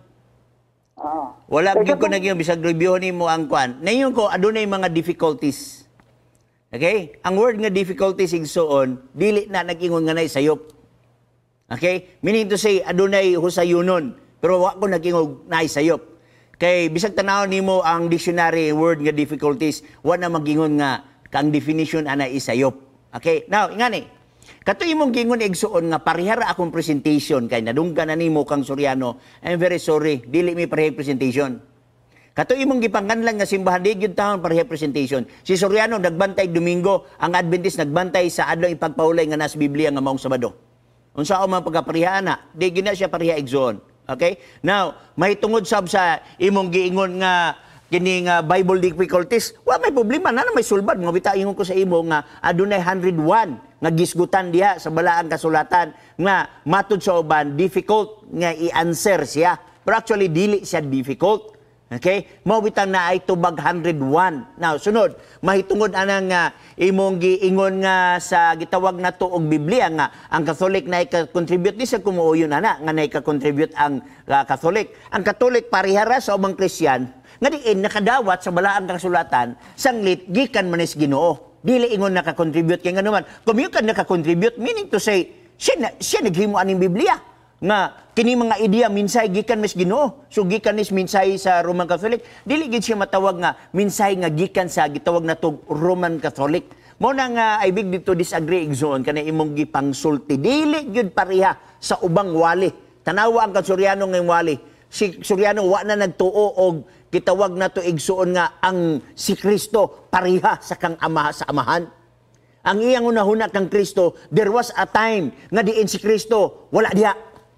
Ah. Wala gyud ko nagyong bisag reviewon mo ang kwan. Nayon ko adunay mga difficulties. Okay? Ang word nga difficulties igsoon, dili na nag-ingon nga nay sayop. Okay? Meaning to say adunay husayunon, pero wa ko nag-ingog nay sayop. Kay bisag tanaw nimo ang dictionary word nga difficulties, wa na magingon nga kang definition ana isayop. Okay? Now, ingani. Kato imong gingon igsuon nga parihara akong presentation kay nadunggan na nimo kang Suryano. I'm very sorry, dili mi pareha presentation. Kato imong gipangganlan nga simbahan di gyud taon pareha presentation. Si Suryano nagbantay Domingo, ang Adventist nagbantay sa adlaw ipagpaulay nga nas Biblia nga maong Sabado. Unsa o man pagkapareha na, di gyud na siya pareha igsuon. Okay? Now, may tungod sab sa imong giingon nga kini nga Bible difficulties, wa may problema na may sulbad. Nga bita ingon ko sa imo nga adunay one hundred one nga gisgutan diha sa balaang kasulatan nga matud sa uban difficult nga i-answer siya. Pero actually dili siya difficult. Okay? Mao bitang na ay tubag one hundred one. Now, sunod, mahitungod anang nga imong giingon nga sa gitawag nato og Biblia nga ang Catholic na ika-contribute di sa kumuuyon ana nga na ika-contribute ang uh, Catholic. Ang Catholic parihara sa ubang Kristiyan nga diin nakadawat sa balaang kasulatan sanglit gikan manis Ginoo. Dili ingon naka-contribute kay nganuman. Kung yung kan naka-contribute, meaning to say siya, na, siya naghimo aning Biblia nga kini mga ideya minsay gikan mis Ginoo. So gikan is minsay sa Roman Catholic, dili gid siya matawag nga minsay nga gikan sa gitawag nato Roman Catholic. Mo na nga I beg dito disagree igsoon kana imong gipangsulti. Dili gyud pareha sa ubang wali. Tanawa ang Suryano nga wali. Si Suryano wa na nagtuo og gitawag nato igsuon nga ang si Kristo pareha sa kang ama sa amahan. Ang iyang unahuna kang Kristo, there was a time nga diin si Kristo wala diha.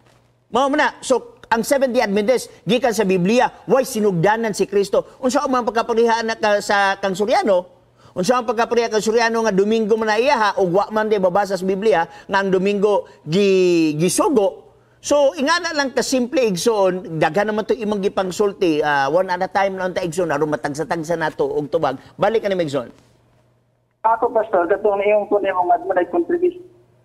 Mao na, so ang Seventh-day Adventist gikan sa Biblia, why sinugdanan si Kristo? Unsa man pagkaparehaan na ka sa kang Suryano? Unsa man pagkapareha kang Suryano nga Domingo man iyaha o wa man di babasa sa Biblia nga ang Domingo gi gisugo? So ingana lang ka simple igsoon, daghan naman to imong gipangsulti, uh, one at a time lang ta igsoon aron matagsa-tagsa nato og tubag. Balik ka ni igsoon. Ako, Pastor, katong iyong kunin mong at contribute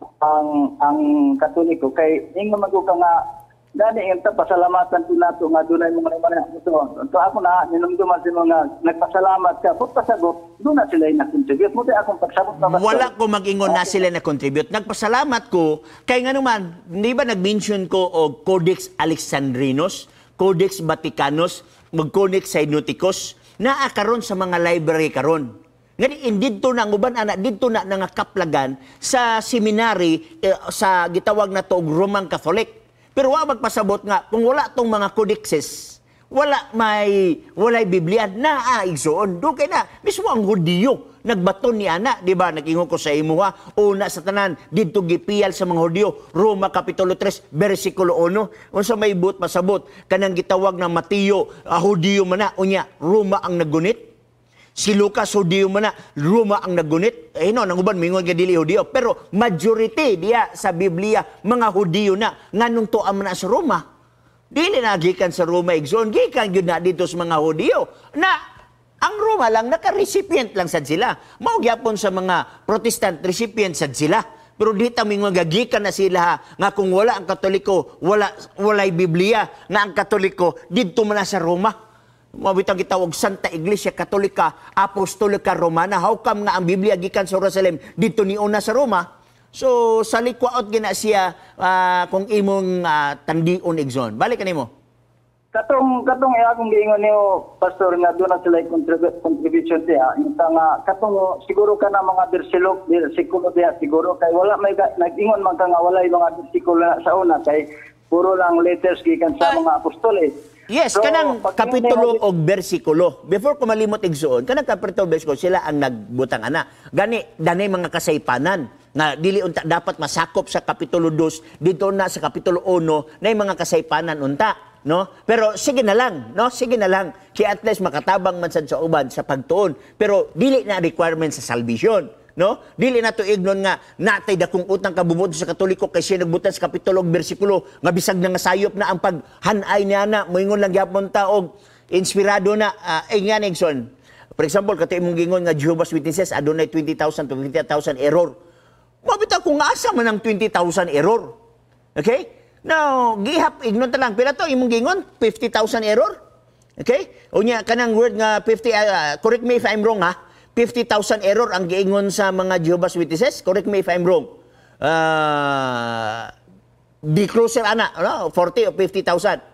ang ang Katoliko kay ingong maguka nga dani ang pasalamatan ko nato nga dunay mo man ito. So ako na ninumduman sa mga nagpasalamat ka pud pasagot do na sila na-contribute mo akong pagsabot na wala ko mag-ingon na sila na-contribute. Nagpasalamat ko kay nganuman, di ba nag-mention ko og Codex Alexandrinos, Codex Vaticanos, mag-Codex Sinaiticus naa karon sa mga library karon. Ngani didto na ang uban ana didto na nga kaplagan sa seminary eh, sa gitawag na to og Roman Catholic. Pero wa magpasabot nga kung wala tong mga codexes, wala may walay Biblia na igsoon. Do kay na mismo ang Hudiyo nagbaton ni ana, di ba? Nagingon ko sa imo ha, una sa tanan didto gipiyal sa mga Hudiyo, Roma kapitulo three bersikulo one. Unsa may but pasabot kanang gitawag na Mateo, uh, Hudiyo man na unya, Roma ang nagunit. Si Lucas, Hudiyo man na, Roma ang nagunit. Eh no, nanguban, mingon nga dili Hudiyo. Pero majority diya sa Biblia, mga Hudiyo na, nganong to man na sa Roma. Dili na gikan sa Roma, igsoon, gikan yun na dito sa mga Hudiyo. Na, ang Roma lang, naka-recipient lang sad sila. Maugyapon sa mga Protestant, recipient sad sila. Pero dito mingon gagikan na sila ha, nga kung wala ang Katoliko, wala, walay Biblia, nga ang Katoliko, dito man na sa Roma. Mabitang gitawag Santa Iglesia Katolika Apostolika Romana. How come nga ang Biblia gikan sa Jerusalem dito ni una sa Roma? So sa likwaot gina siya uh, kung imong uh, tandion igsoon. Balik kanimo. Katong katong iya akong giingon niyo Pastor nga do na sila contribute contribution diha. Inta nga katong siguro ka na mga bersikulo bersikulo diha siguro kay wala may nag-ingon man ka nga wala mga bersikulo sa una kay puro lang letters gikan sa mga apostoles. Yes, so, kanang kapitulo o bersikulo. Before ko malimot igsuon, kanang kapitulo o bersikulo, sila ang nagbutang ana. Gani, danay mga kasaypanan na dili unta dapat masakop sa kapitulo two, dito na sa kapitulo one, na mga kasaypanan unta. No? Pero sige na lang, no? Sige na lang. Kaya at least makatabang man sad sa uban sa pagtuon. Pero dili na requirement sa salvation. No? Dili na to ignon nga natay dakong utang kabubod sa Katoliko kay siya nagbutan sa kapitulo ug bersikulo nga bisag na nga sayop na ang paghanay niya na moingon lang gyapon ta og inspirado na uh, ay nga Nixon. For example, kato imong gingon nga Jehovah's Witnesses adunay twenty thousand to twenty thousand error. Mabitaw kung asa man ang twenty thousand error. Okay? Now, gihap ignon ta lang pila to imong gingon fifty thousand error. Okay? Unya kanang word nga fifty uh, correct me if I'm wrong ha. fifty thousand error ang giingon sa mga Jehovah's Witnesses. Correct me if I'm wrong. Uh, di cruiser ana, no? forty o fifty thousand.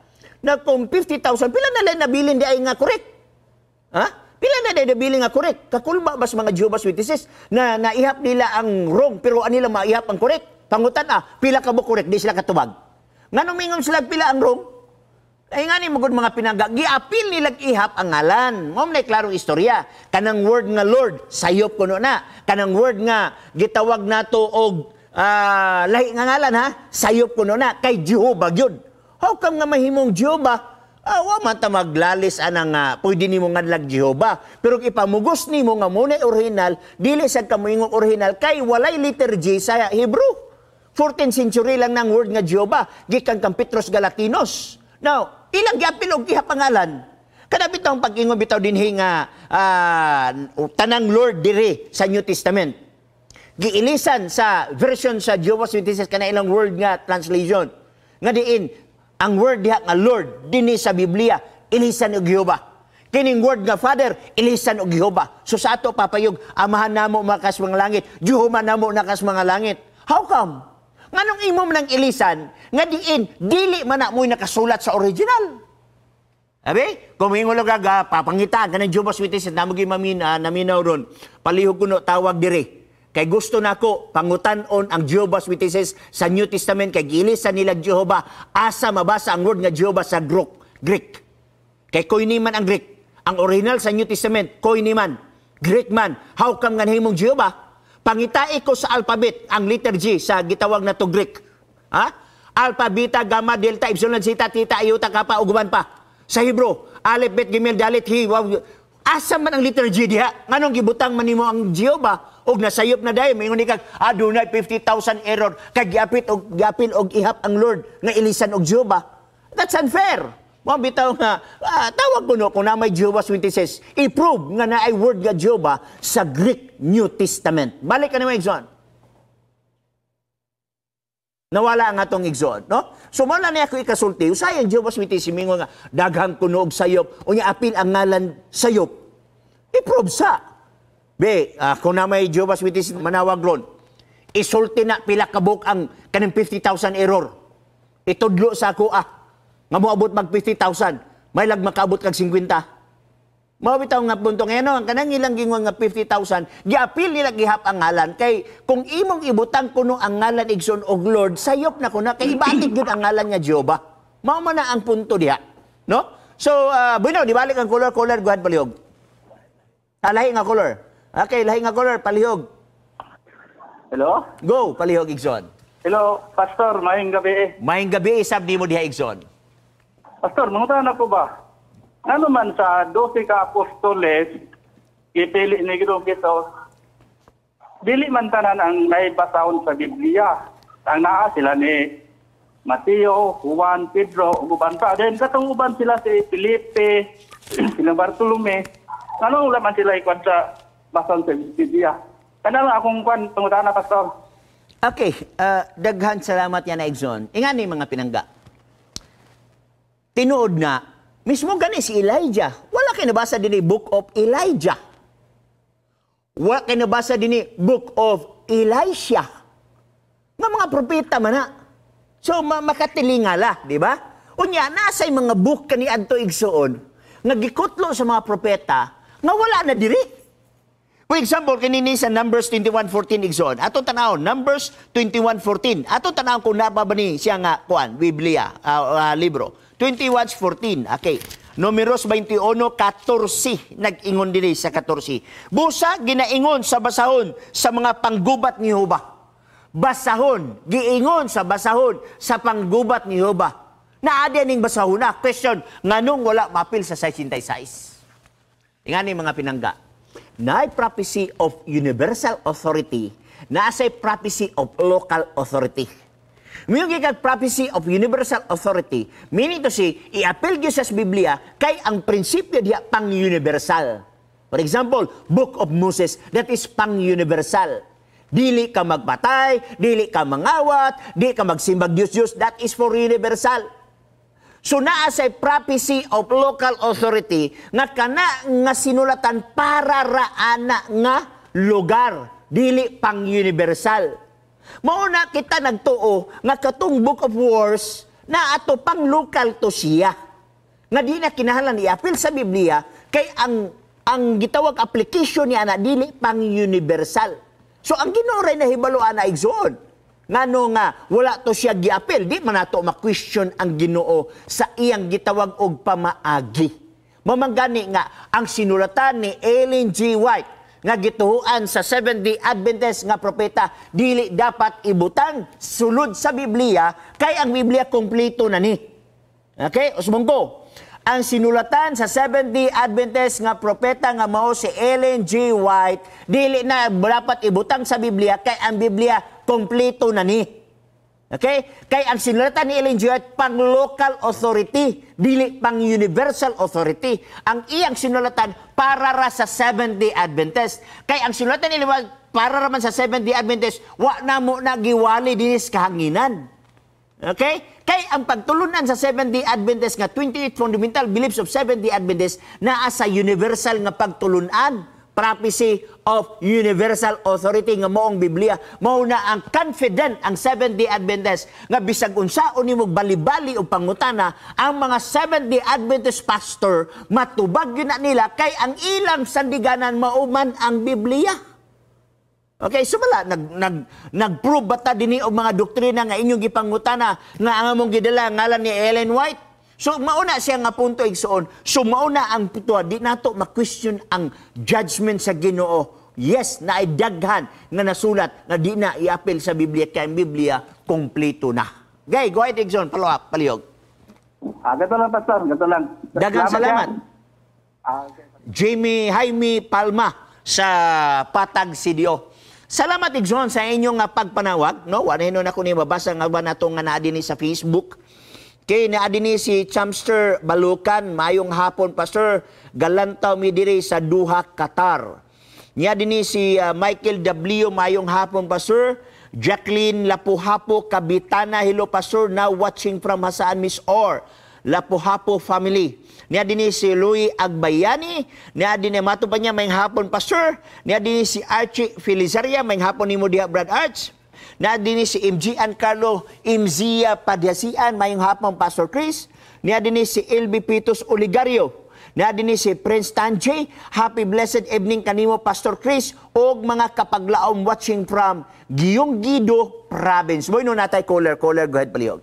na kung fifty thousand, pila na lang nabilin di ay nga correct? Ha? Pila na lang nabilin nga correct? Kakulba bas mga Jehovah's Witnesses na naihap nila ang wrong pero anila maihap ang correct? Pangutan ah, pila ka mo correct, di sila katubag. Nga mingon sila pila ang wrong? Ay nga ni magod mga pinangga, giapil nilang ihap ang ngalan. Mo na klarong istorya. Kanang word nga Lord, sayop kuno na. Kanang word nga gitawag nato og uh, lahi nga ngalan ha, sayop kuno na kay Jehovah gyud. How come nga mahimong Jehovah? Ah, wa man ta maglalis anang uh, pwede nimo ngadlag Jehovah. Pero ipamugos nimo nga muna original, dili sad ka moingong original kay walay letter J sa Hebrew. fourteenth century lang ng word nga Jehovah, gikan kang Petros Galatinos. Now, ilang giapil og ihapangalan. Kada bitaw pag-ingon bitaw dinhi nga uh, tanang Lord diri sa New Testament. Giilisan sa version sa Jehovah's Witnesses kana ilang word nga translation. Nga diin ang word diha nga Lord dinhi sa Biblia ilisan og Jehovah. Kining word nga Father ilisan og Jehovah. So sa ato papayog amahan namo makas mga langit, Jehovah namo nakas mga langit. How come? Nganong imo man ang ilisan, nga diin, dili man na mo'y nakasulat sa original. Abi, kung ingo lang gaga, papangitan, kanang Jehovah's Witnesses, namugi mamina, naminaw ron, palihog kuno tawag diri. Kay gusto nako pangutan-on ang Jehovah's Witnesses sa New Testament, kay ilisan nila Jehovah, asa mabasa ang word nga Jehovah sa Greek. Kay koini man ang Greek. Ang original sa New Testament, koini man, Greek man. How come nga himong Jehovah? Pangitai ko sa alphabet, ang letter G sa gitawag na to Greek. Ha? Alpha, beta, gamma, delta, epsilon, zeta, theta, iota, kappa, uguban pa. Sa Hebrew, alef, bet, gimel, dalit, hi, waw. Asa man ang letter G diha? Nganong gibutang man nimo ang Jehovah? Og nasayop na dayon, mayingon kag adunay fifty thousand error, kag giapit og giapil og ihap ang Lord nga ilisan og Jehovah. That's unfair. Mo bitaw nga ah, tawag kuno kung na may Jehovah's Witnesses, i-prove nga naay word nga Jehovah sa Greek New Testament. Balik ka na mo igsoon. Nawala ang atong igsoon, no? So mo na niya ako ikasulti, usay ang Jehovah's Witnesses mingo nga daghang kuno og sayop, unya apil ang ngalan sayop. I-prove sa. Be, uh, kung na may Jehovah's Witnesses manawag ron, isulti na pila kabuk ang kanang fifty thousand error. Itudlo sa ako ah. Nga moabot mag fifty thousand, may lag makaabot kag fifty. Mao bitaw nga punto ngayon, ang kanang ilang gingon nga fifty thousand, giapil nila gihap ang ngalan kay kung imong ibutang kuno ang ngalan igsoon og Lord, sayop na kuno kay ibatik gyud ang ngalan nga Jehovah. Mao man na ang punto diha, no? So, uh, bueno, di balik ang color color guhad palihog. Lahi nga color. Okay, lahi nga color palihog. Hello? Go, palihog igsoon. Hello, Pastor, maayong gabi. Maayong gabi isab nimo diha igsoon. Pastor, mangutan ako ba? Ano man sa twelve ka apostoles, ipili ni Ginoong Hesus, dili man tanan ang naibasahon sa Biblia. Ang naa sila ni Mateo, Juan, Pedro, uban pa. Then katong uban sila si Felipe, sila Bartolome. Ano laman sila ikwan sa basahon sa Biblia? Kana lang akong kwan, pangutan na, Pastor. Okay, uh, daghan salamat yan na igsoon. Ingan ni mga pinangga. Tinuod na, mismo gani si Elijah. Wala kayo nabasa din ni Book of Elijah. Wala kayo nabasa din ni Book of Elisha. Nga mga propeta man na. So, ma makatilingala, di ba? Unya, nasa'y mga book kani adto igsoon, nga gikutlo sa mga propeta, nga wala na diri. For example, kanini sa Numbers twenty-one fourteen igsoon. Ato tanawon, Numbers twenty-one fourteen. Ato tanawon kung naba ba ni siya nga, kuan, Biblia, uh, uh, libro. twenty-one fourteen. Okay. Numeros twenty-one fourteen. Nag-ingon din sa fourteen. Busa, ginaingon sa basahon sa mga panggubat ni Jehovah. Basahon. Giingon sa basahon sa panggubat ni Jehovah. Naadya ning basahon na. Question, nganong wala mapil sa sixty-six? Ingani mga pinangga. Naay prophecy of universal authority. Naasay prophecy of local authority. Mayroon kay prophecy of universal authority, meaning to say, i-appeal gyud sa Biblia kay ang prinsipyo diha pang-universal. For example, Book of Moses, that is pang-universal. Dili ka magpatay, dili ka mangawat, dili ka magsimbag Diyos-Diyos, that is for universal. So naa sa prophecy of local authority nga kana nga sinulatan para raana nga lugar, dili pang-universal. Mauna kita nagtuo nga katong Book of Wars na ato pang local to siya. nga di na kinahanglan i-apil sa Biblia kay ang ang gitawag application niya na dili pang universal. So ang Ginoo ray nahibalo ana igsoon ngano nga wala to siya giapil, di man nato ma-question ang Ginoo sa iyang gitawag og pamaagi. Mamanggani nga ang sinulatan ni Ellen G. White nga gituhuan sa Seventh-day Adventist nga propeta dili dapat ibutang sulod sa Biblia kay ang Biblia kompleto na ni. Okay? Usmong ko. Ang sinulatan sa Seventh-day Adventist nga propeta nga mao si Ellen G. White dili na dapat ibutang sa Biblia kay ang Biblia kompleto na ni. Okay? Kay ang sinulatan ni Ellen G. White pang local authority, dili pang universal authority. Ang iyang sinulatan para ra sa Seventh-day Adventist. Kay ang sinulatan ni Ellen White para raman sa Seventh-day Adventist, wa na mo na giwali dinis kahanginan. Okay? Kay ang pagtulunan sa Seventh-day Adventist nga twenty-eight fundamental beliefs of Seventh-day Adventist naa sa universal nga pagtulunan. Prophecy of universal authority nga moong Biblia. Mao na ang confident ang Seventh-day Adventist nga bisag unsaon nimo bali-bali o pangutana ang mga Seventh-day Adventist pastor matubag yun na nila kay ang ilang sandiganan mauman ang Biblia. Okay, so bala, nag, nag, nag-prove bata dini og mga doktrina nga inyong gipangutana nga ang among gidala ngalan ni Ellen White. So mauna siya nga punto igsoon. So mauna ang puto, di nato ma-question ang judgment sa Ginoo. Yes, na ay daghan nga nasulat na di na i-apil sa Biblia kay ang Biblia kompleto na. Okay, go ahead Igsoon, follow up, palihog. Ah, gato lang, Pastor, gato lang. Daghang salamat. Ah, okay. Jamie Jaime Palma sa Patag Sidio. Salamat Igsoon sa inyong nga pagpanawag, no? Wala na ko ni mabasa nga ba nato nga naa dinhi sa Facebook. Kay naa dinhi si Chamster Balukan, mayong hapon Pastor, galantaw mi diri sa Doha, Qatar. Nya dinhi si uh, Michael W, mayong hapon Pastor. Jacqueline Lapu-Hapo Kabitana, hello Pastor, now watching from Hasaan Miss Or, Lapu-Hapo family. Nya dinhi si Louis Agbayani, nya dinhi mato pa niya mayong hapon Pastor. Nya dinhi si Archie Felizaria, mayong hapon nimo diha Brad Arch. Na din si M G Carlo Imzia Padyasian, mayong hapon Pastor Chris. Na din si L B Pitos Oligario. Na din si Prince Tanjay. Happy blessed evening kanimo Pastor Chris og mga kapaglaom watching from Gyeonggi-do Province. Boy no natay caller, caller go ahead palihog.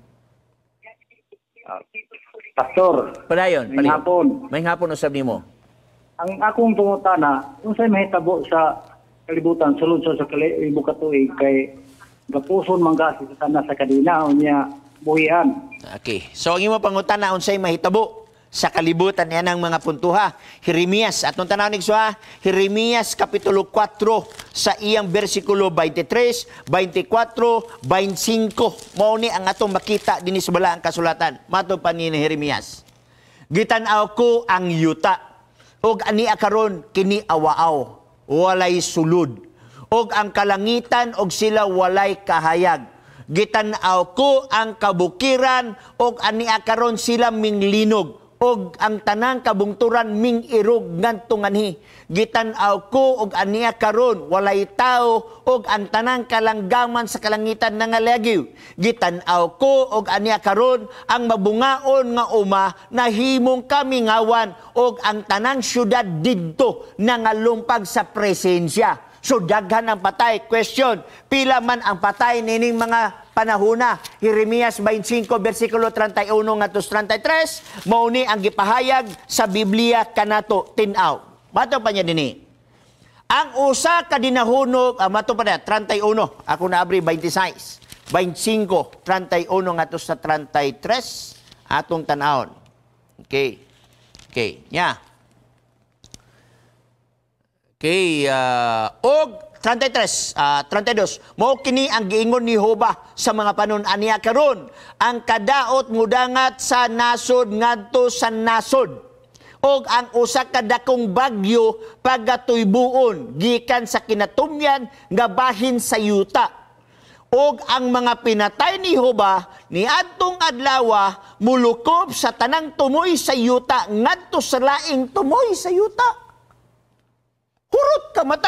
Pastor, Padayon, may hapon. May hapon usab nimo. Ang akong pangutana, unsay mahitabo sa kalibutan sulod sa kalibutan katuig kay gapuson mangga si sana sa kadina unya buhian. Okay. So ang imo pangutana unsay mahitabo sa kalibutan yan ang mga puntuha. Jeremias, atong tanaw ni Suha, Jeremias kapitulo four sa iyang bersikulo twenty-three, twenty-four, twenty-five. Mao ni ang atong makita dinhi sa balaang kasulatan. Mato pa ni Jeremias. Gitan-aw ko ang yuta ug ani akaron kini awaaw, walay sulod. Og ang kalangitan og sila walay kahayag. Gitan-aw ko ang kabukiran og ani akaron sila minglinog. Og ang tanang kabungturan ming irog ngadto nganhi. Gitan-aw ko og aniya karon walay tao og ang tanang kalanggaman sa kalangitan nangalagiw. Gitan-aw ko og aniya karon ang mabungaon nga uma nahimong kami ngawan og ang tanang syudad didto nangalumpag sa presensya. So daghan ang patay. Question, pila man ang patay nining mga panahuna? Jeremias twenty-five bersikulo thirty-one ngadto thirty-three, mao ni ang gipahayag sa Biblia kanato tin-aw. Mato pa niya dinhi. Ang usa ka dinahunog, ah, mato pa na thirty-one. Ako na abri twenty-six. twenty-five, thirty-one ngadto sa thirty-three atong tan-awon. Okay. Okay, nya. Yeah. Okay, uh, og thirty-three, uh, thirty-two, mao kini ang giingon ni Hoba sa mga panon aniya karon, ang kadaot mudangat sa nasod ngadto sa nasod, og ang usa ka dakong bagyo pagatuybuon gikan sa kinatumyan nga bahin sa yuta. Og ang mga pinatay ni Hoba ni adtong adlaw mulukob sa tanang tumoy sa yuta ngadto sa laing tumoy sa yuta. Hurot ka matay.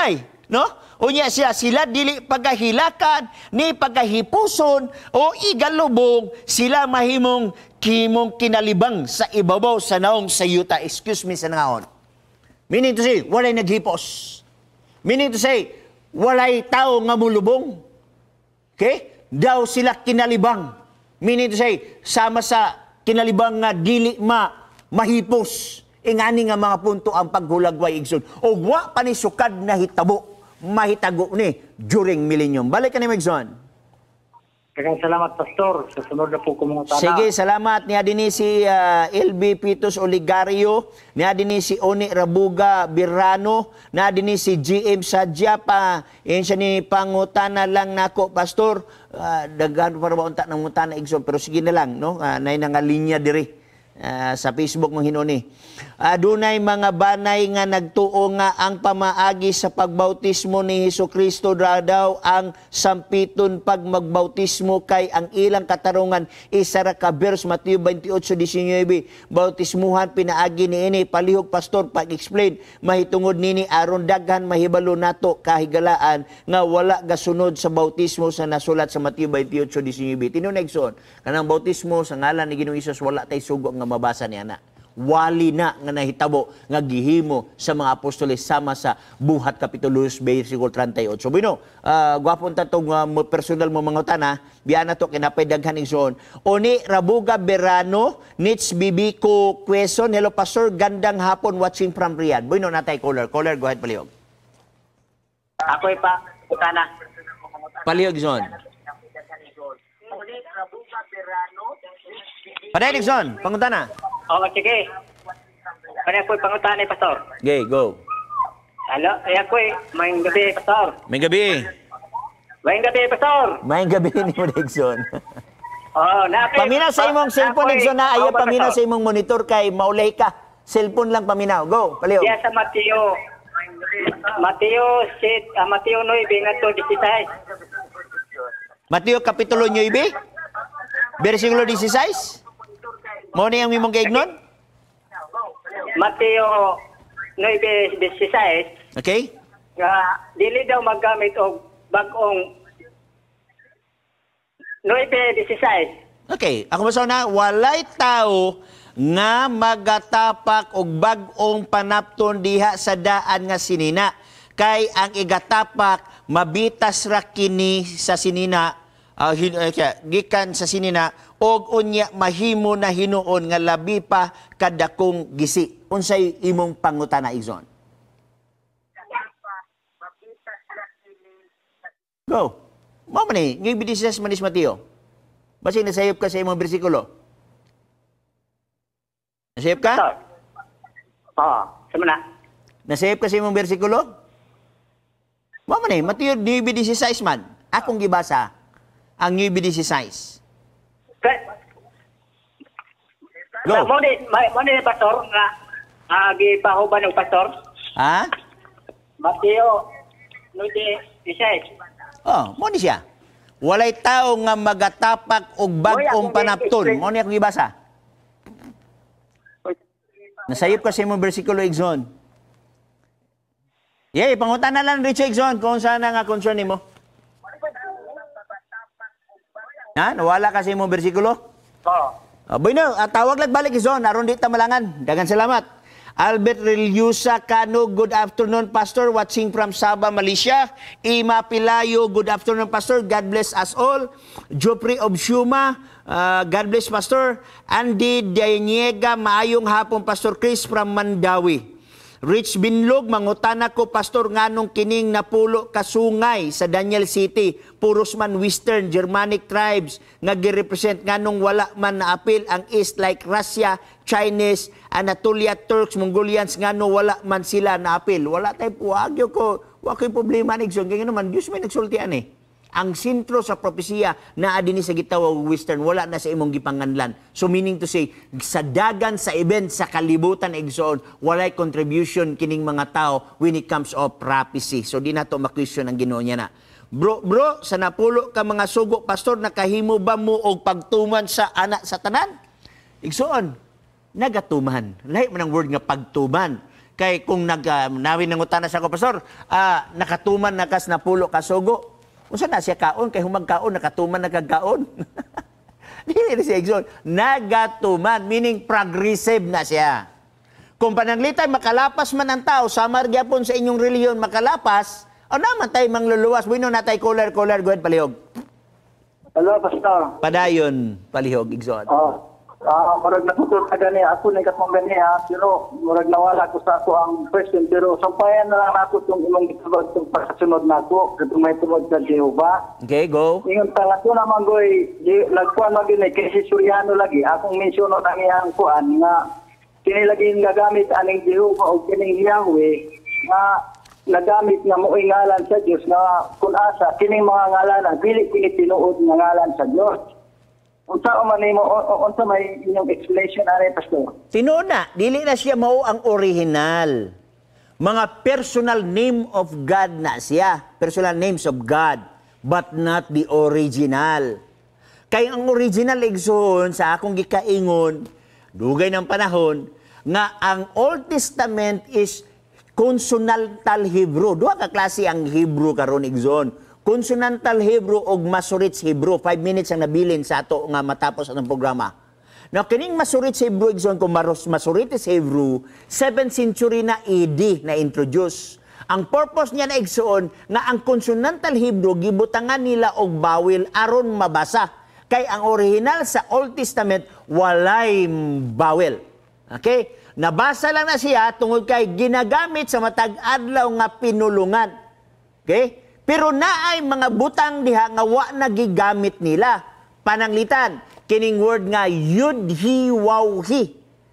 No? Unya siya, sila dili pagahilakan, ni pagahipuson, o igalubong, sila mahimong kimong kinalibang sa ibabaw sa naong sa yuta. Excuse me sa nangaon. Meaning to say, walay naghipos. Meaning to say, walay tao nga mulubong. Okay? Daw sila kinalibang. Meaning to say, sama sa kinalibang nga dili ma mahipos. Ingani nga mga punto ang paghulagway igsoon. O wa pa ni sukad na hitabo, mahitago ni during millennium. Balik ka ni Megson. Kaya salamat, Pastor. Sa sunod na po kumungutana. Sige, salamat. Niya din si uh, L B Pitos Oligario, niya din si Oni Rabuga Birano, niya din si G M Sadya pa. Yan siya ni Pangutana lang nako, Pastor. Uh, Daghan para ba unta ng mutana igsoon, pero sige na lang, no? Uh, nay nga linya diri. Uh, sa Facebook mong hinuni. Adunay mga banay nga nagtuo nga ang pamaagi sa pagbautismo ni Hesukristo daw ang sampiton pag magbautismo kay ang ilang katarungan isara ka verse Mateo twenty-eight nineteen bautismuhan pinaagi ni ini palihog pastor pag-explain mahitungod nini aron daghan mahibalo nato kahigalaan nga wala gasunod sa bautismo sa nasulat sa Mateo twenty-eight nineteen. Tinunegson kanang bautismo sa ngalan ni Ginoong Hesus wala tay sugo nga mabasa niya na. Wali na nga nahitabo nga gihimo sa mga apostoles sama sa Buhat Kapitulo versikulo thirty-eight. So bino, uh, gwapon ta tong uh, personal mo mga utana, biya na to kinapay daghan igsoon. Oni Rabuga Berano, Nits Bibiko Quezon. Hello Pastor, gandang hapon watching from Riyadh. Bino natay caller. Caller, go ahead palihog. Ako'y pa, utana. Palihog zone. Paday Dixon, pangutana. Oo, sige. Kaya ako'y pangutana, Pastor. Okay, go. Hello, ay ako'y mayang gabi, Pastor. May gabi. Mayang gabi, Pastor. May gabi ni mo Dixon. Oo, napit. Paminaw sa imong cellphone Dixon na ayaw paminaw sa imong monitor kay maulay ka. Cellphone lang paminaw. Go, palihog. Diya sa Mateo. Mateo sit, uh, Mateo nine ngadto sixteen. Mateo Kapitulo nine, versikulo sixteen. Mo ni ang imong kaignon? Mateo nine sixteen. Okay? Nga dili daw maggamit og bag-ong nine sixteen. Okay, ako masaw na walay tao nga magatapak og bag-ong panapton diha sa daan nga sinina. Kay ang igatapak mabitas ra kini sa sinina, uh, hin, uh, gikan sa sinina og unya mahimo na hinuon nga labi pa kadakong gisi. Unsay imong pangutana igsoon? Go. Mo man ni, ng bidisas manis Mateo. Basi nasayop ka sa imong bersikulo. Nasayop ka? Oo, sama na. Nasayop ka sa imong bersikulo? Mo man ni, Mateo nine sixteen man. Akong gibasa ang nine sixteen. Go. Mo ni, mo ni pastor nga uh, gipahuban ng pastor. Ha? Mateo nine sixteen. Oh, mo ni siya. Walay tao nga magatapak og bag-ong panapton. Mo ni akong gibasa. Nasayop ka sa imong bersikulo igsoon. Yay, pangutana lang Richo igsoon kung saan nga concern nimo. Ha? Nawala ka sa imong bersikulo? Oo. Uh, bueno, uh, tawag lang balik igsoon aron di ta malangan. Dagan salamat. Albert Reliusa Cano, good afternoon, Pastor. Watching from Sabah, Malaysia. Ima Pilayo, good afternoon, Pastor. God bless us all. Jopri Obshuma, uh, God bless, Pastor. Andy Daniega, maayong hapon, Pastor Chris from Mandawi. Rich Binlog, mangutana ko, Pastor, nganong kining napulo kasungay sa Daniel City. Puros man Western, Germanic tribes, nga girepresent nganong wala man na apil ang East like Russia, Chinese, Anatolia, Turks, Mongolians, ngano wala man sila na apil. Wala tayo puwagyo ko, wako'y problema nigson. Kaya naman, Diyos may nagsultian eh. Ang sentro sa propesya na adini sa gitawag Western, wala na sa imong gipanganlan. So meaning to say, sa dagan, sa event, sa kalibutan, igsoon, walay contribution kining mga tao when it comes of prophecy. So di na to ma-question ang Ginoo niya na. Bro, bro, sa napulo ka mga sugo, Pastor, nakahimo ba mo og pagtuman sa anak sa tanan? Igsoon, nagatuman. Lahi man ang word nga pagtuman. Kay kung nag uh, nawin nangutan na sa ko pastor, uh, nakatuman na kas napulo ka sugo. Unsa na siya kaon kay humag kaon nakatuman na kagkaon. Dili siya igsoon. Nagatuman meaning progressive na siya. Kung pananglitan makalapas man ang tao samar gyapon sa inyong reliyon makalapas, o naman tay mangluluwas buino na tay color color go ahead palihog. Hello, Pastor. Padayon palihog igsoon. Oh. Ah, murag natutol ka gani ako na katong gani ha, pero murag nawala ko sa ako ang question, pero sampayan na lang ako itong imong gitubag itong pagkasunod na ako, itong may tubag sa Jehovah. Okay, go. Ingon tala ko naman goy, nagkuhan lagi na kay si Suryano lagi, akong mensyono ng iyang kuhan nga kini lagi gagamit aning Jehovah o kining Yahweh nga nagamit nga mo'y ngalan sa Diyos nga kung asa, kining mga ngalan, dili kini tinuod nga ngalan sa Diyos. Unsa man nimo unsa may inyong explanation ani pastor? Tinuna, dili na siya mao ang original. Mga personal name of God na siya, personal names of God, but not the original. Kay ang original igsoon sa akong gikaingon, dugay ng panahon nga ang Old Testament is consonantal Hebrew. Duha ka klase ang Hebrew karon igsoon. Consonantal Hebrew o Masoret's Hebrew. Five minutes ang nabilin sa ato nga matapos ang programa. Now, kining Masoret's Hebrew, igsoon ko Masoret's Hebrew, seventh century na A D na introduce. Ang purpose niya na igsoon nga ang consonantal Hebrew gibutangan nila og bawel aron mabasa. Kay ang original sa Old Testament walay bawel. Okay? Nabasa lang na siya tungod kay ginagamit sa matag adlaw nga pinulungan. Okay? Pero naay mga butang diha nga wa nagigamit nila. Pananglitan, kining word nga yud hi waw hi.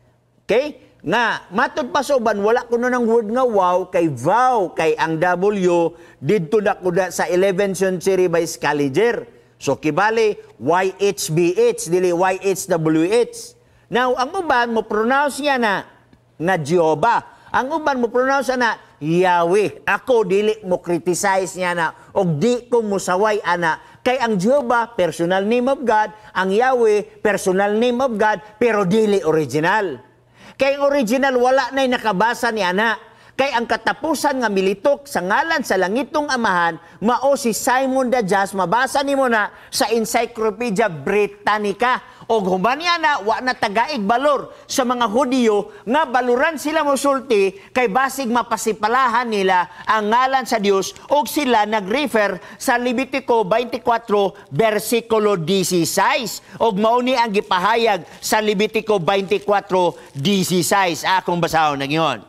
Okay? Nga matud pasuban wala kuno ng word nga wow kay vow kay ang W didto na kuda sa eleventh century by Scaliger. So kibali Y H B H dili Y H W H. Now ang uban mo pronounce niya na nga Jehovah. Ang uban mo pronounce na Yahweh. Ako dili mo criticize niya na og di ko musaway ana. Kay ang Jehovah, personal name of God, ang Yahweh, personal name of God, pero dili original. Kay ang original wala na'y nakabasa ni ana. Kay ang katapusan nga militok sa ngalan sa langitong amahan, mao si Simon the Just, mabasa nimo na sa Encyclopedia Britannica. O human niya na, wa na tagaig balor sa mga Hudiyo, nga baluran sila musulti, kay basig mapasipalahan nila ang ngalan sa Dios, o sila nag-refer sa Levitico twenty-four, versikulo sixteen. O mauni ang gipahayag sa Levitico twenty-four, sixteen. Akong basahon na ngayon.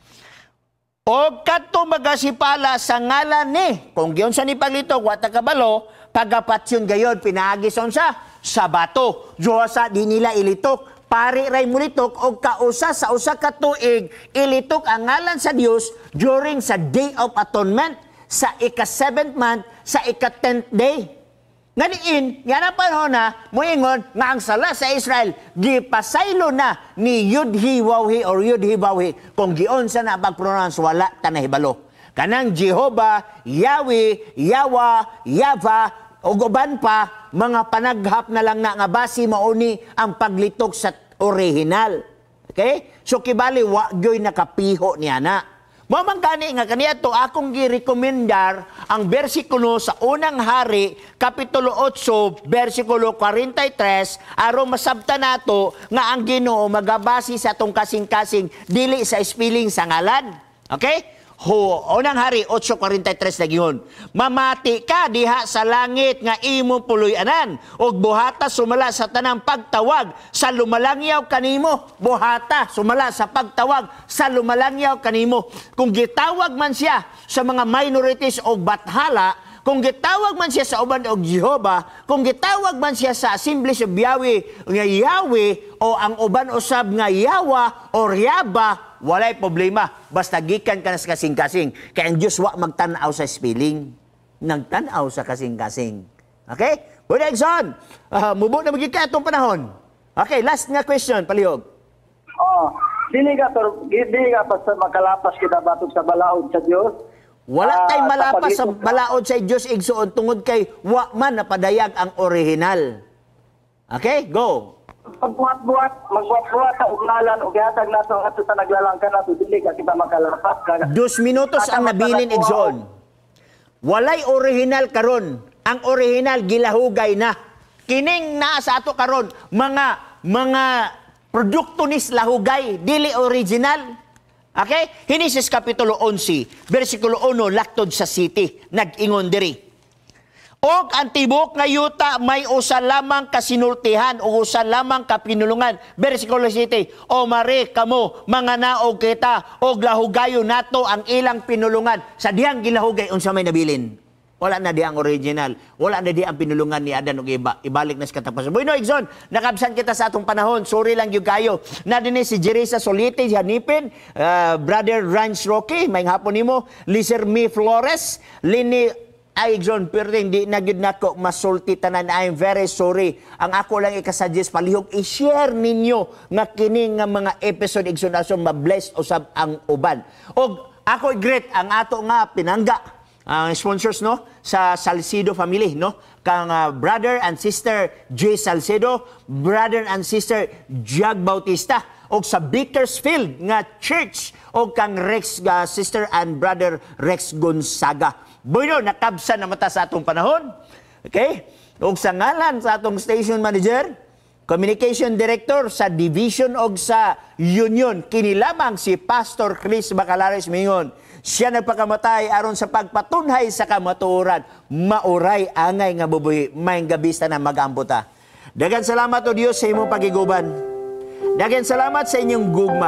O kadto magasipala sa ngalan ni, kung giyon sa ni paglito, wata kabalo, pagapatsyon gayon, pinagison sa sa bato. Diyosa di nila ilitok, pari ray mulitok, o kausa sa usa ka tuig, ilitok ang ngalan sa Dios during sa Day of Atonement, sa ika-seventh month, sa ika-tenth day. Ngaliin, nga na panahon na, muingon, nga ang sala sa Israel, gipasaylo na ni Yud-Hi-Waw-Hi or Yud-Hi-Waw-Hi. Kung gion sa na pag-pronounce, wala tanahibalo. Kanang Jehovah, Yahweh, Yawa, Yava, o uban pa, mga panaghap na lang na nga basi mauni ang paglitok sa original. Okay? So kibali, wa gyoy nakapiho niya na. Mamang gani nga kaniya to akong gi-recommendar ang bersikulo sa unang hari, kapitulo eight, bersikulo forty-three, aron masabta nato nga ang Ginoo magabasi sa tong kasing-kasing dili sa spelling sa ngalan. Okay? Ho, unang hari eight forty-three na gihon. Mamati ka diha sa langit nga imo puloy-anan og buhata sumala sa tanang pagtawag sa lumalangyaw kanimo. Buhata sumala sa pagtawag sa lumalangyaw kanimo. Kung gitawag man siya sa mga minorities o bathala, kung gitawag man siya sa uban og Jehovah, kung gitawag man siya sa Assemblies of Yahweh nga Yahweh o ang uban usab nga Yawa or Yaba, walay problema. Basta gikan ka na sa kasing-kasing. Kaya ang Diyos wa magtanaw sa spelling. Nagtanaw sa kasing-kasing. Okay? Buda Exxon, uh, mubo na magiging itong panahon. Okay, last nga question, palihog. Oh, dili ka, tor, dili ka pa sa makalapas kita batok sa balaod sa Diyos. Wala tay Ah, malapas sa sa paglikod- balaod sa Diyos igsuon tungod kay wa man napadayag ang original. Okay, go. Pagbuhat-buhat, magbuhat-buhat ang ugnalan o gihatag nato ang ato sa naglalangkan nato dili ka kita makalapas ka. Dos minutos ang nabilin igsoon. Walay original karon. Ang original gilahugay na. Kining naa sa ato karon mga mga produkto nis lahugay dili original. Okay? Hinesis kapitulo eleven, bersikulo one laktod sa city nag-ingon diri. Og ang tibok nga yuta may usa lamang kasinultihan o usa lamang kapinulungan. Bersikulo seven, o mare kamo mga naog kita og lahugayo nato ang ilang pinulungan. Sa dihang gilahugay unsa may nabilin? Wala na dihang original. Wala na dihang pinulungan ni Adan og iba. Ibalik na sa katapusan. Bueno, Igson, nakabsan kita sa atong panahon. Sorry lang yung kayo. Na din si Jerisa Solite, Hanipin, uh, Brother Ranch Rocky, may hapon nimo, Lizer Mi Flores, Lini ay, John, pero hindi na yun nako masulti tanan. I'm very sorry. Ang ako lang ikasuggest palihog, i-share ninyo nga kini nga mga episode igsoon ma-bless usab ang uban. Og ako great ang ato nga pinangga ang uh, sponsors no sa Salcedo family no kang uh, brother and sister J Salcedo, brother and sister Jag Bautista og sa Bakersfield nga church og kang Rex uh, sister and brother Rex Gonzaga. Bueno, nakabsa na mata sa atong panahon. Okay? Og sa ngalan sa atong station manager, communication director sa division og sa union, kinilamang si Pastor Chris Bacalares Mingon. Siya nagpakamatay aron sa pagpatunhay sa kamatuoran. Mauray angay nga bubuhi, may gabista na magamputa. Dagan salamat o Diyos sa imong pagiguban. Dagan salamat sa inyong gugma.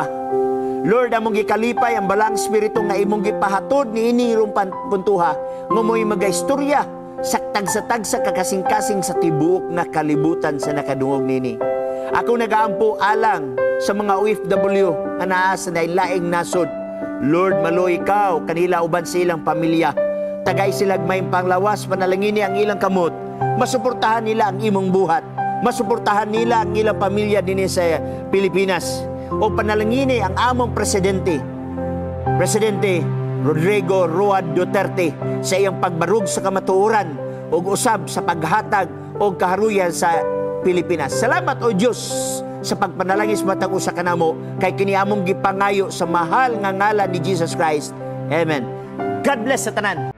Lord, among gikalipay ang balang spiritu nga imong gipahatod ni inirong puntuha nga mo'y magaistorya saktag sa tag sa kakasing-kasing sa tibuok nga kalibutan sa nakadungog nini. Ako nagaampo alang sa mga O F W nga naa sa nailaing nasod. Lord, malo ikaw kanila uban sa ilang pamilya. Tagay silag may panglawas panalangini ang ilang kamot. Masuportahan nila ang imong buhat. Masuportahan nila ang ilang pamilya dinhi sa Pilipinas. O panalangini ang among presidente, Presidente Rodrigo Roa Duterte sa iyang pagbarug sa kamatuoran o usab sa paghatag o kaharuyan sa Pilipinas. Salamat o Diyos sa pagpanalangis matag usa kanamo kay kini among gipangayo sa mahal nga ngalan ni Jesus Christ. Amen. God bless sa tanan.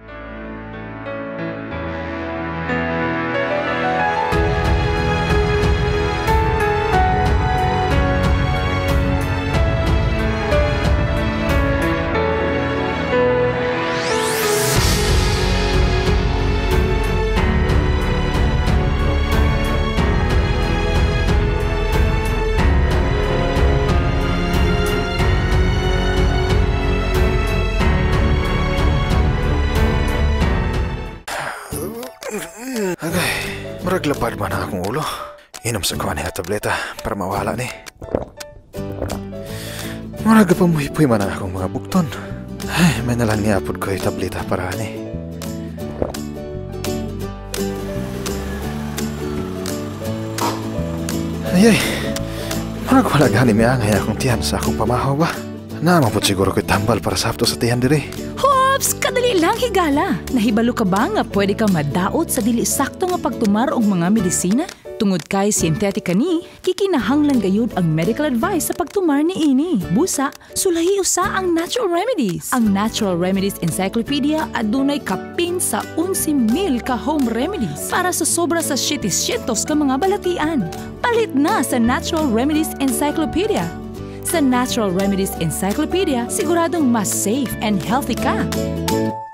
Maraglapad man ang akong ulo. Inom sa kuha niya tableta para mawala ni. Maraga pa muhipoy man ang akong mga bukton. Ay, may nalang niapod ko yung tableta para ni. Ay ay, marag wala gani may angay akong tiyan sa akong pamahaw ba? Naman po siguro ko'y tambal para sa hapto sa tiyan diri. Hops! Kadali lang higala. Nahibalo ka ba nga pwede kang madaot sa dili sakto nga pagtumar og mga medisina? Tungod kay sintetika ni, kikinahanglan gayud ang medical advice sa pagtumar ni ini. Busa, sulahi usa ang natural remedies. Ang Natural Remedies Encyclopedia adunay kapin sa eleven mil ka home remedies para sa sobra sa siyete-siyentos ka mga balatian. Palit na sa Natural Remedies Encyclopedia. Sa Natural Remedies Encyclopedia, siguradong mas safe and healthy ka.